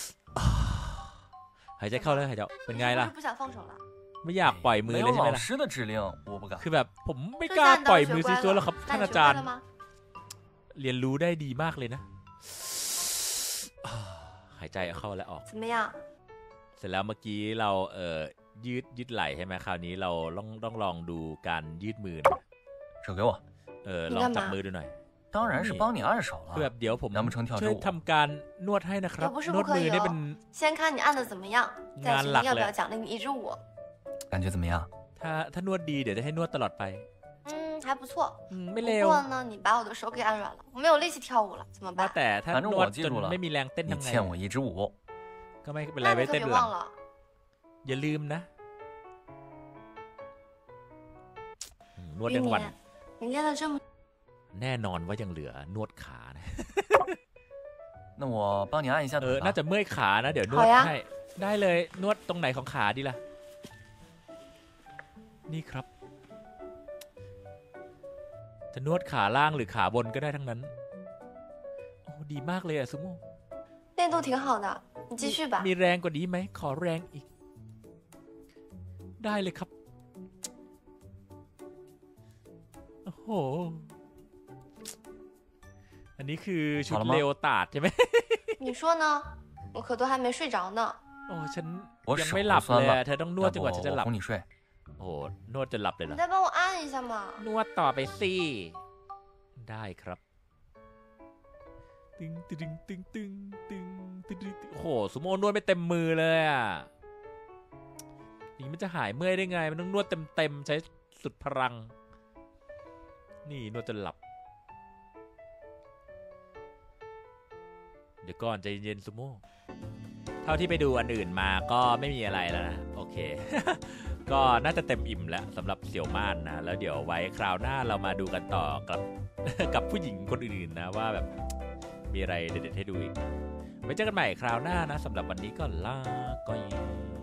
หายใจเข้าแล้วหายใจออกเป็นไงล่ะไม่อยากปล่อยมือเลยใช่ไหมล่ะคือแบบผมไม่กล้าปล่อยมือซีซัวแล้วครับท่านอาจารย์เรียนรู้ได้ดีมากเลยนะหายใจเข้าและออกเสร็จแล้วเมื่อกี้เราเอ่อยืดยืดไหล่ใช่ไหมคราวนี้เราต้องต้องลองดูการยืดมือ手给我เออลองจับมือดูหน่อย当然是帮你二手了คือแบบเดี๋ยวผม难不成跳ช่วย支舞ทำการนวดให้นะครับ也不是น不วด可มือ以นี่เป็น哦。先看你按的怎么样，再งาน决หลั定ก要เล不ย要奖励你一支舞。 感觉怎么样？ ถ้าถ้านวดดีเดี๋ยวจะให้นวดตลอดไป嗯，还不错。 อืมไม่不เลว过呢，你把我的手给按软了，我没有力气跳舞了，怎么ว่า办？ แต่ถ้า反正นวด我记จน住了ไม่มีแรงเต้น你ทำไง欠我一支舞。 ก็ไม่เป็นไร那ไว้你可เต้น别หลัง忘了。 อย่าลืมนะอืมนวด玉ทั้งวัน年，你练了这么， แน่นอนว่ายังเหลือนวดขานะ那我帮你按一下เอ腿อ น่า吧。 จะเมื่อยขานะ เดี๋ยวนวด好呀ให้ ได้เลยนวดตรงไหนของขาดีล่ะ นี่ครับ จะนวดขาล่างหรือขาบนก็ได้ทั้งนั้น โอ้ดีมากเลยอะซูโม่练度挺好的，你继续吧。 มีแรงกว่านี้ไหม ขอแรงอีก ได้เลยครับ โอ้โห อันนี้คือชุดเลโอตาร์ดใช่ไหม你说呢？我可都还没睡着呢。 โอ้ฉัน我ยัง手ไม่ห都ลับ酸เลยอะ了， เธอต้องนวดจนกว่าฉันจะห要ลับ不我哄你睡。 โอ้โหนวดจนหลับเลยเหร你อ再帮我按一下嘛。 นวดต่อไปสิ ได้ครับ ตึงตึงตึงตึงตึงตึงตึงโอ้โหซูโม่นวดไม่เต็มมือเลยอ่ะนี่มันจะหายเมื่อยได้ไง มันต้องนวดเต็มๆใช้สุดพลัง นี่นวดจนหลับ เดี๋ยวก่อนใจเย็นๆซูโม่เท่าที่ไปดูอันอื่นมาก็ไม่มีอะไรแล้วนะ โอเค ก็น่าจะเต็มอิ่มแล้วสำหรับเสี่ยวม่านนะ แล้วเดี๋ยวไว้คราวหน้าเรามาดูกันต่อกับ กับผู้หญิงคนอื่นๆนะว่าแบบมีอะไรเด็ดๆให้ดูอีก ไว้เจอกันใหม่คราวหน้านะสำหรับวันนี้ก็ลาก่อย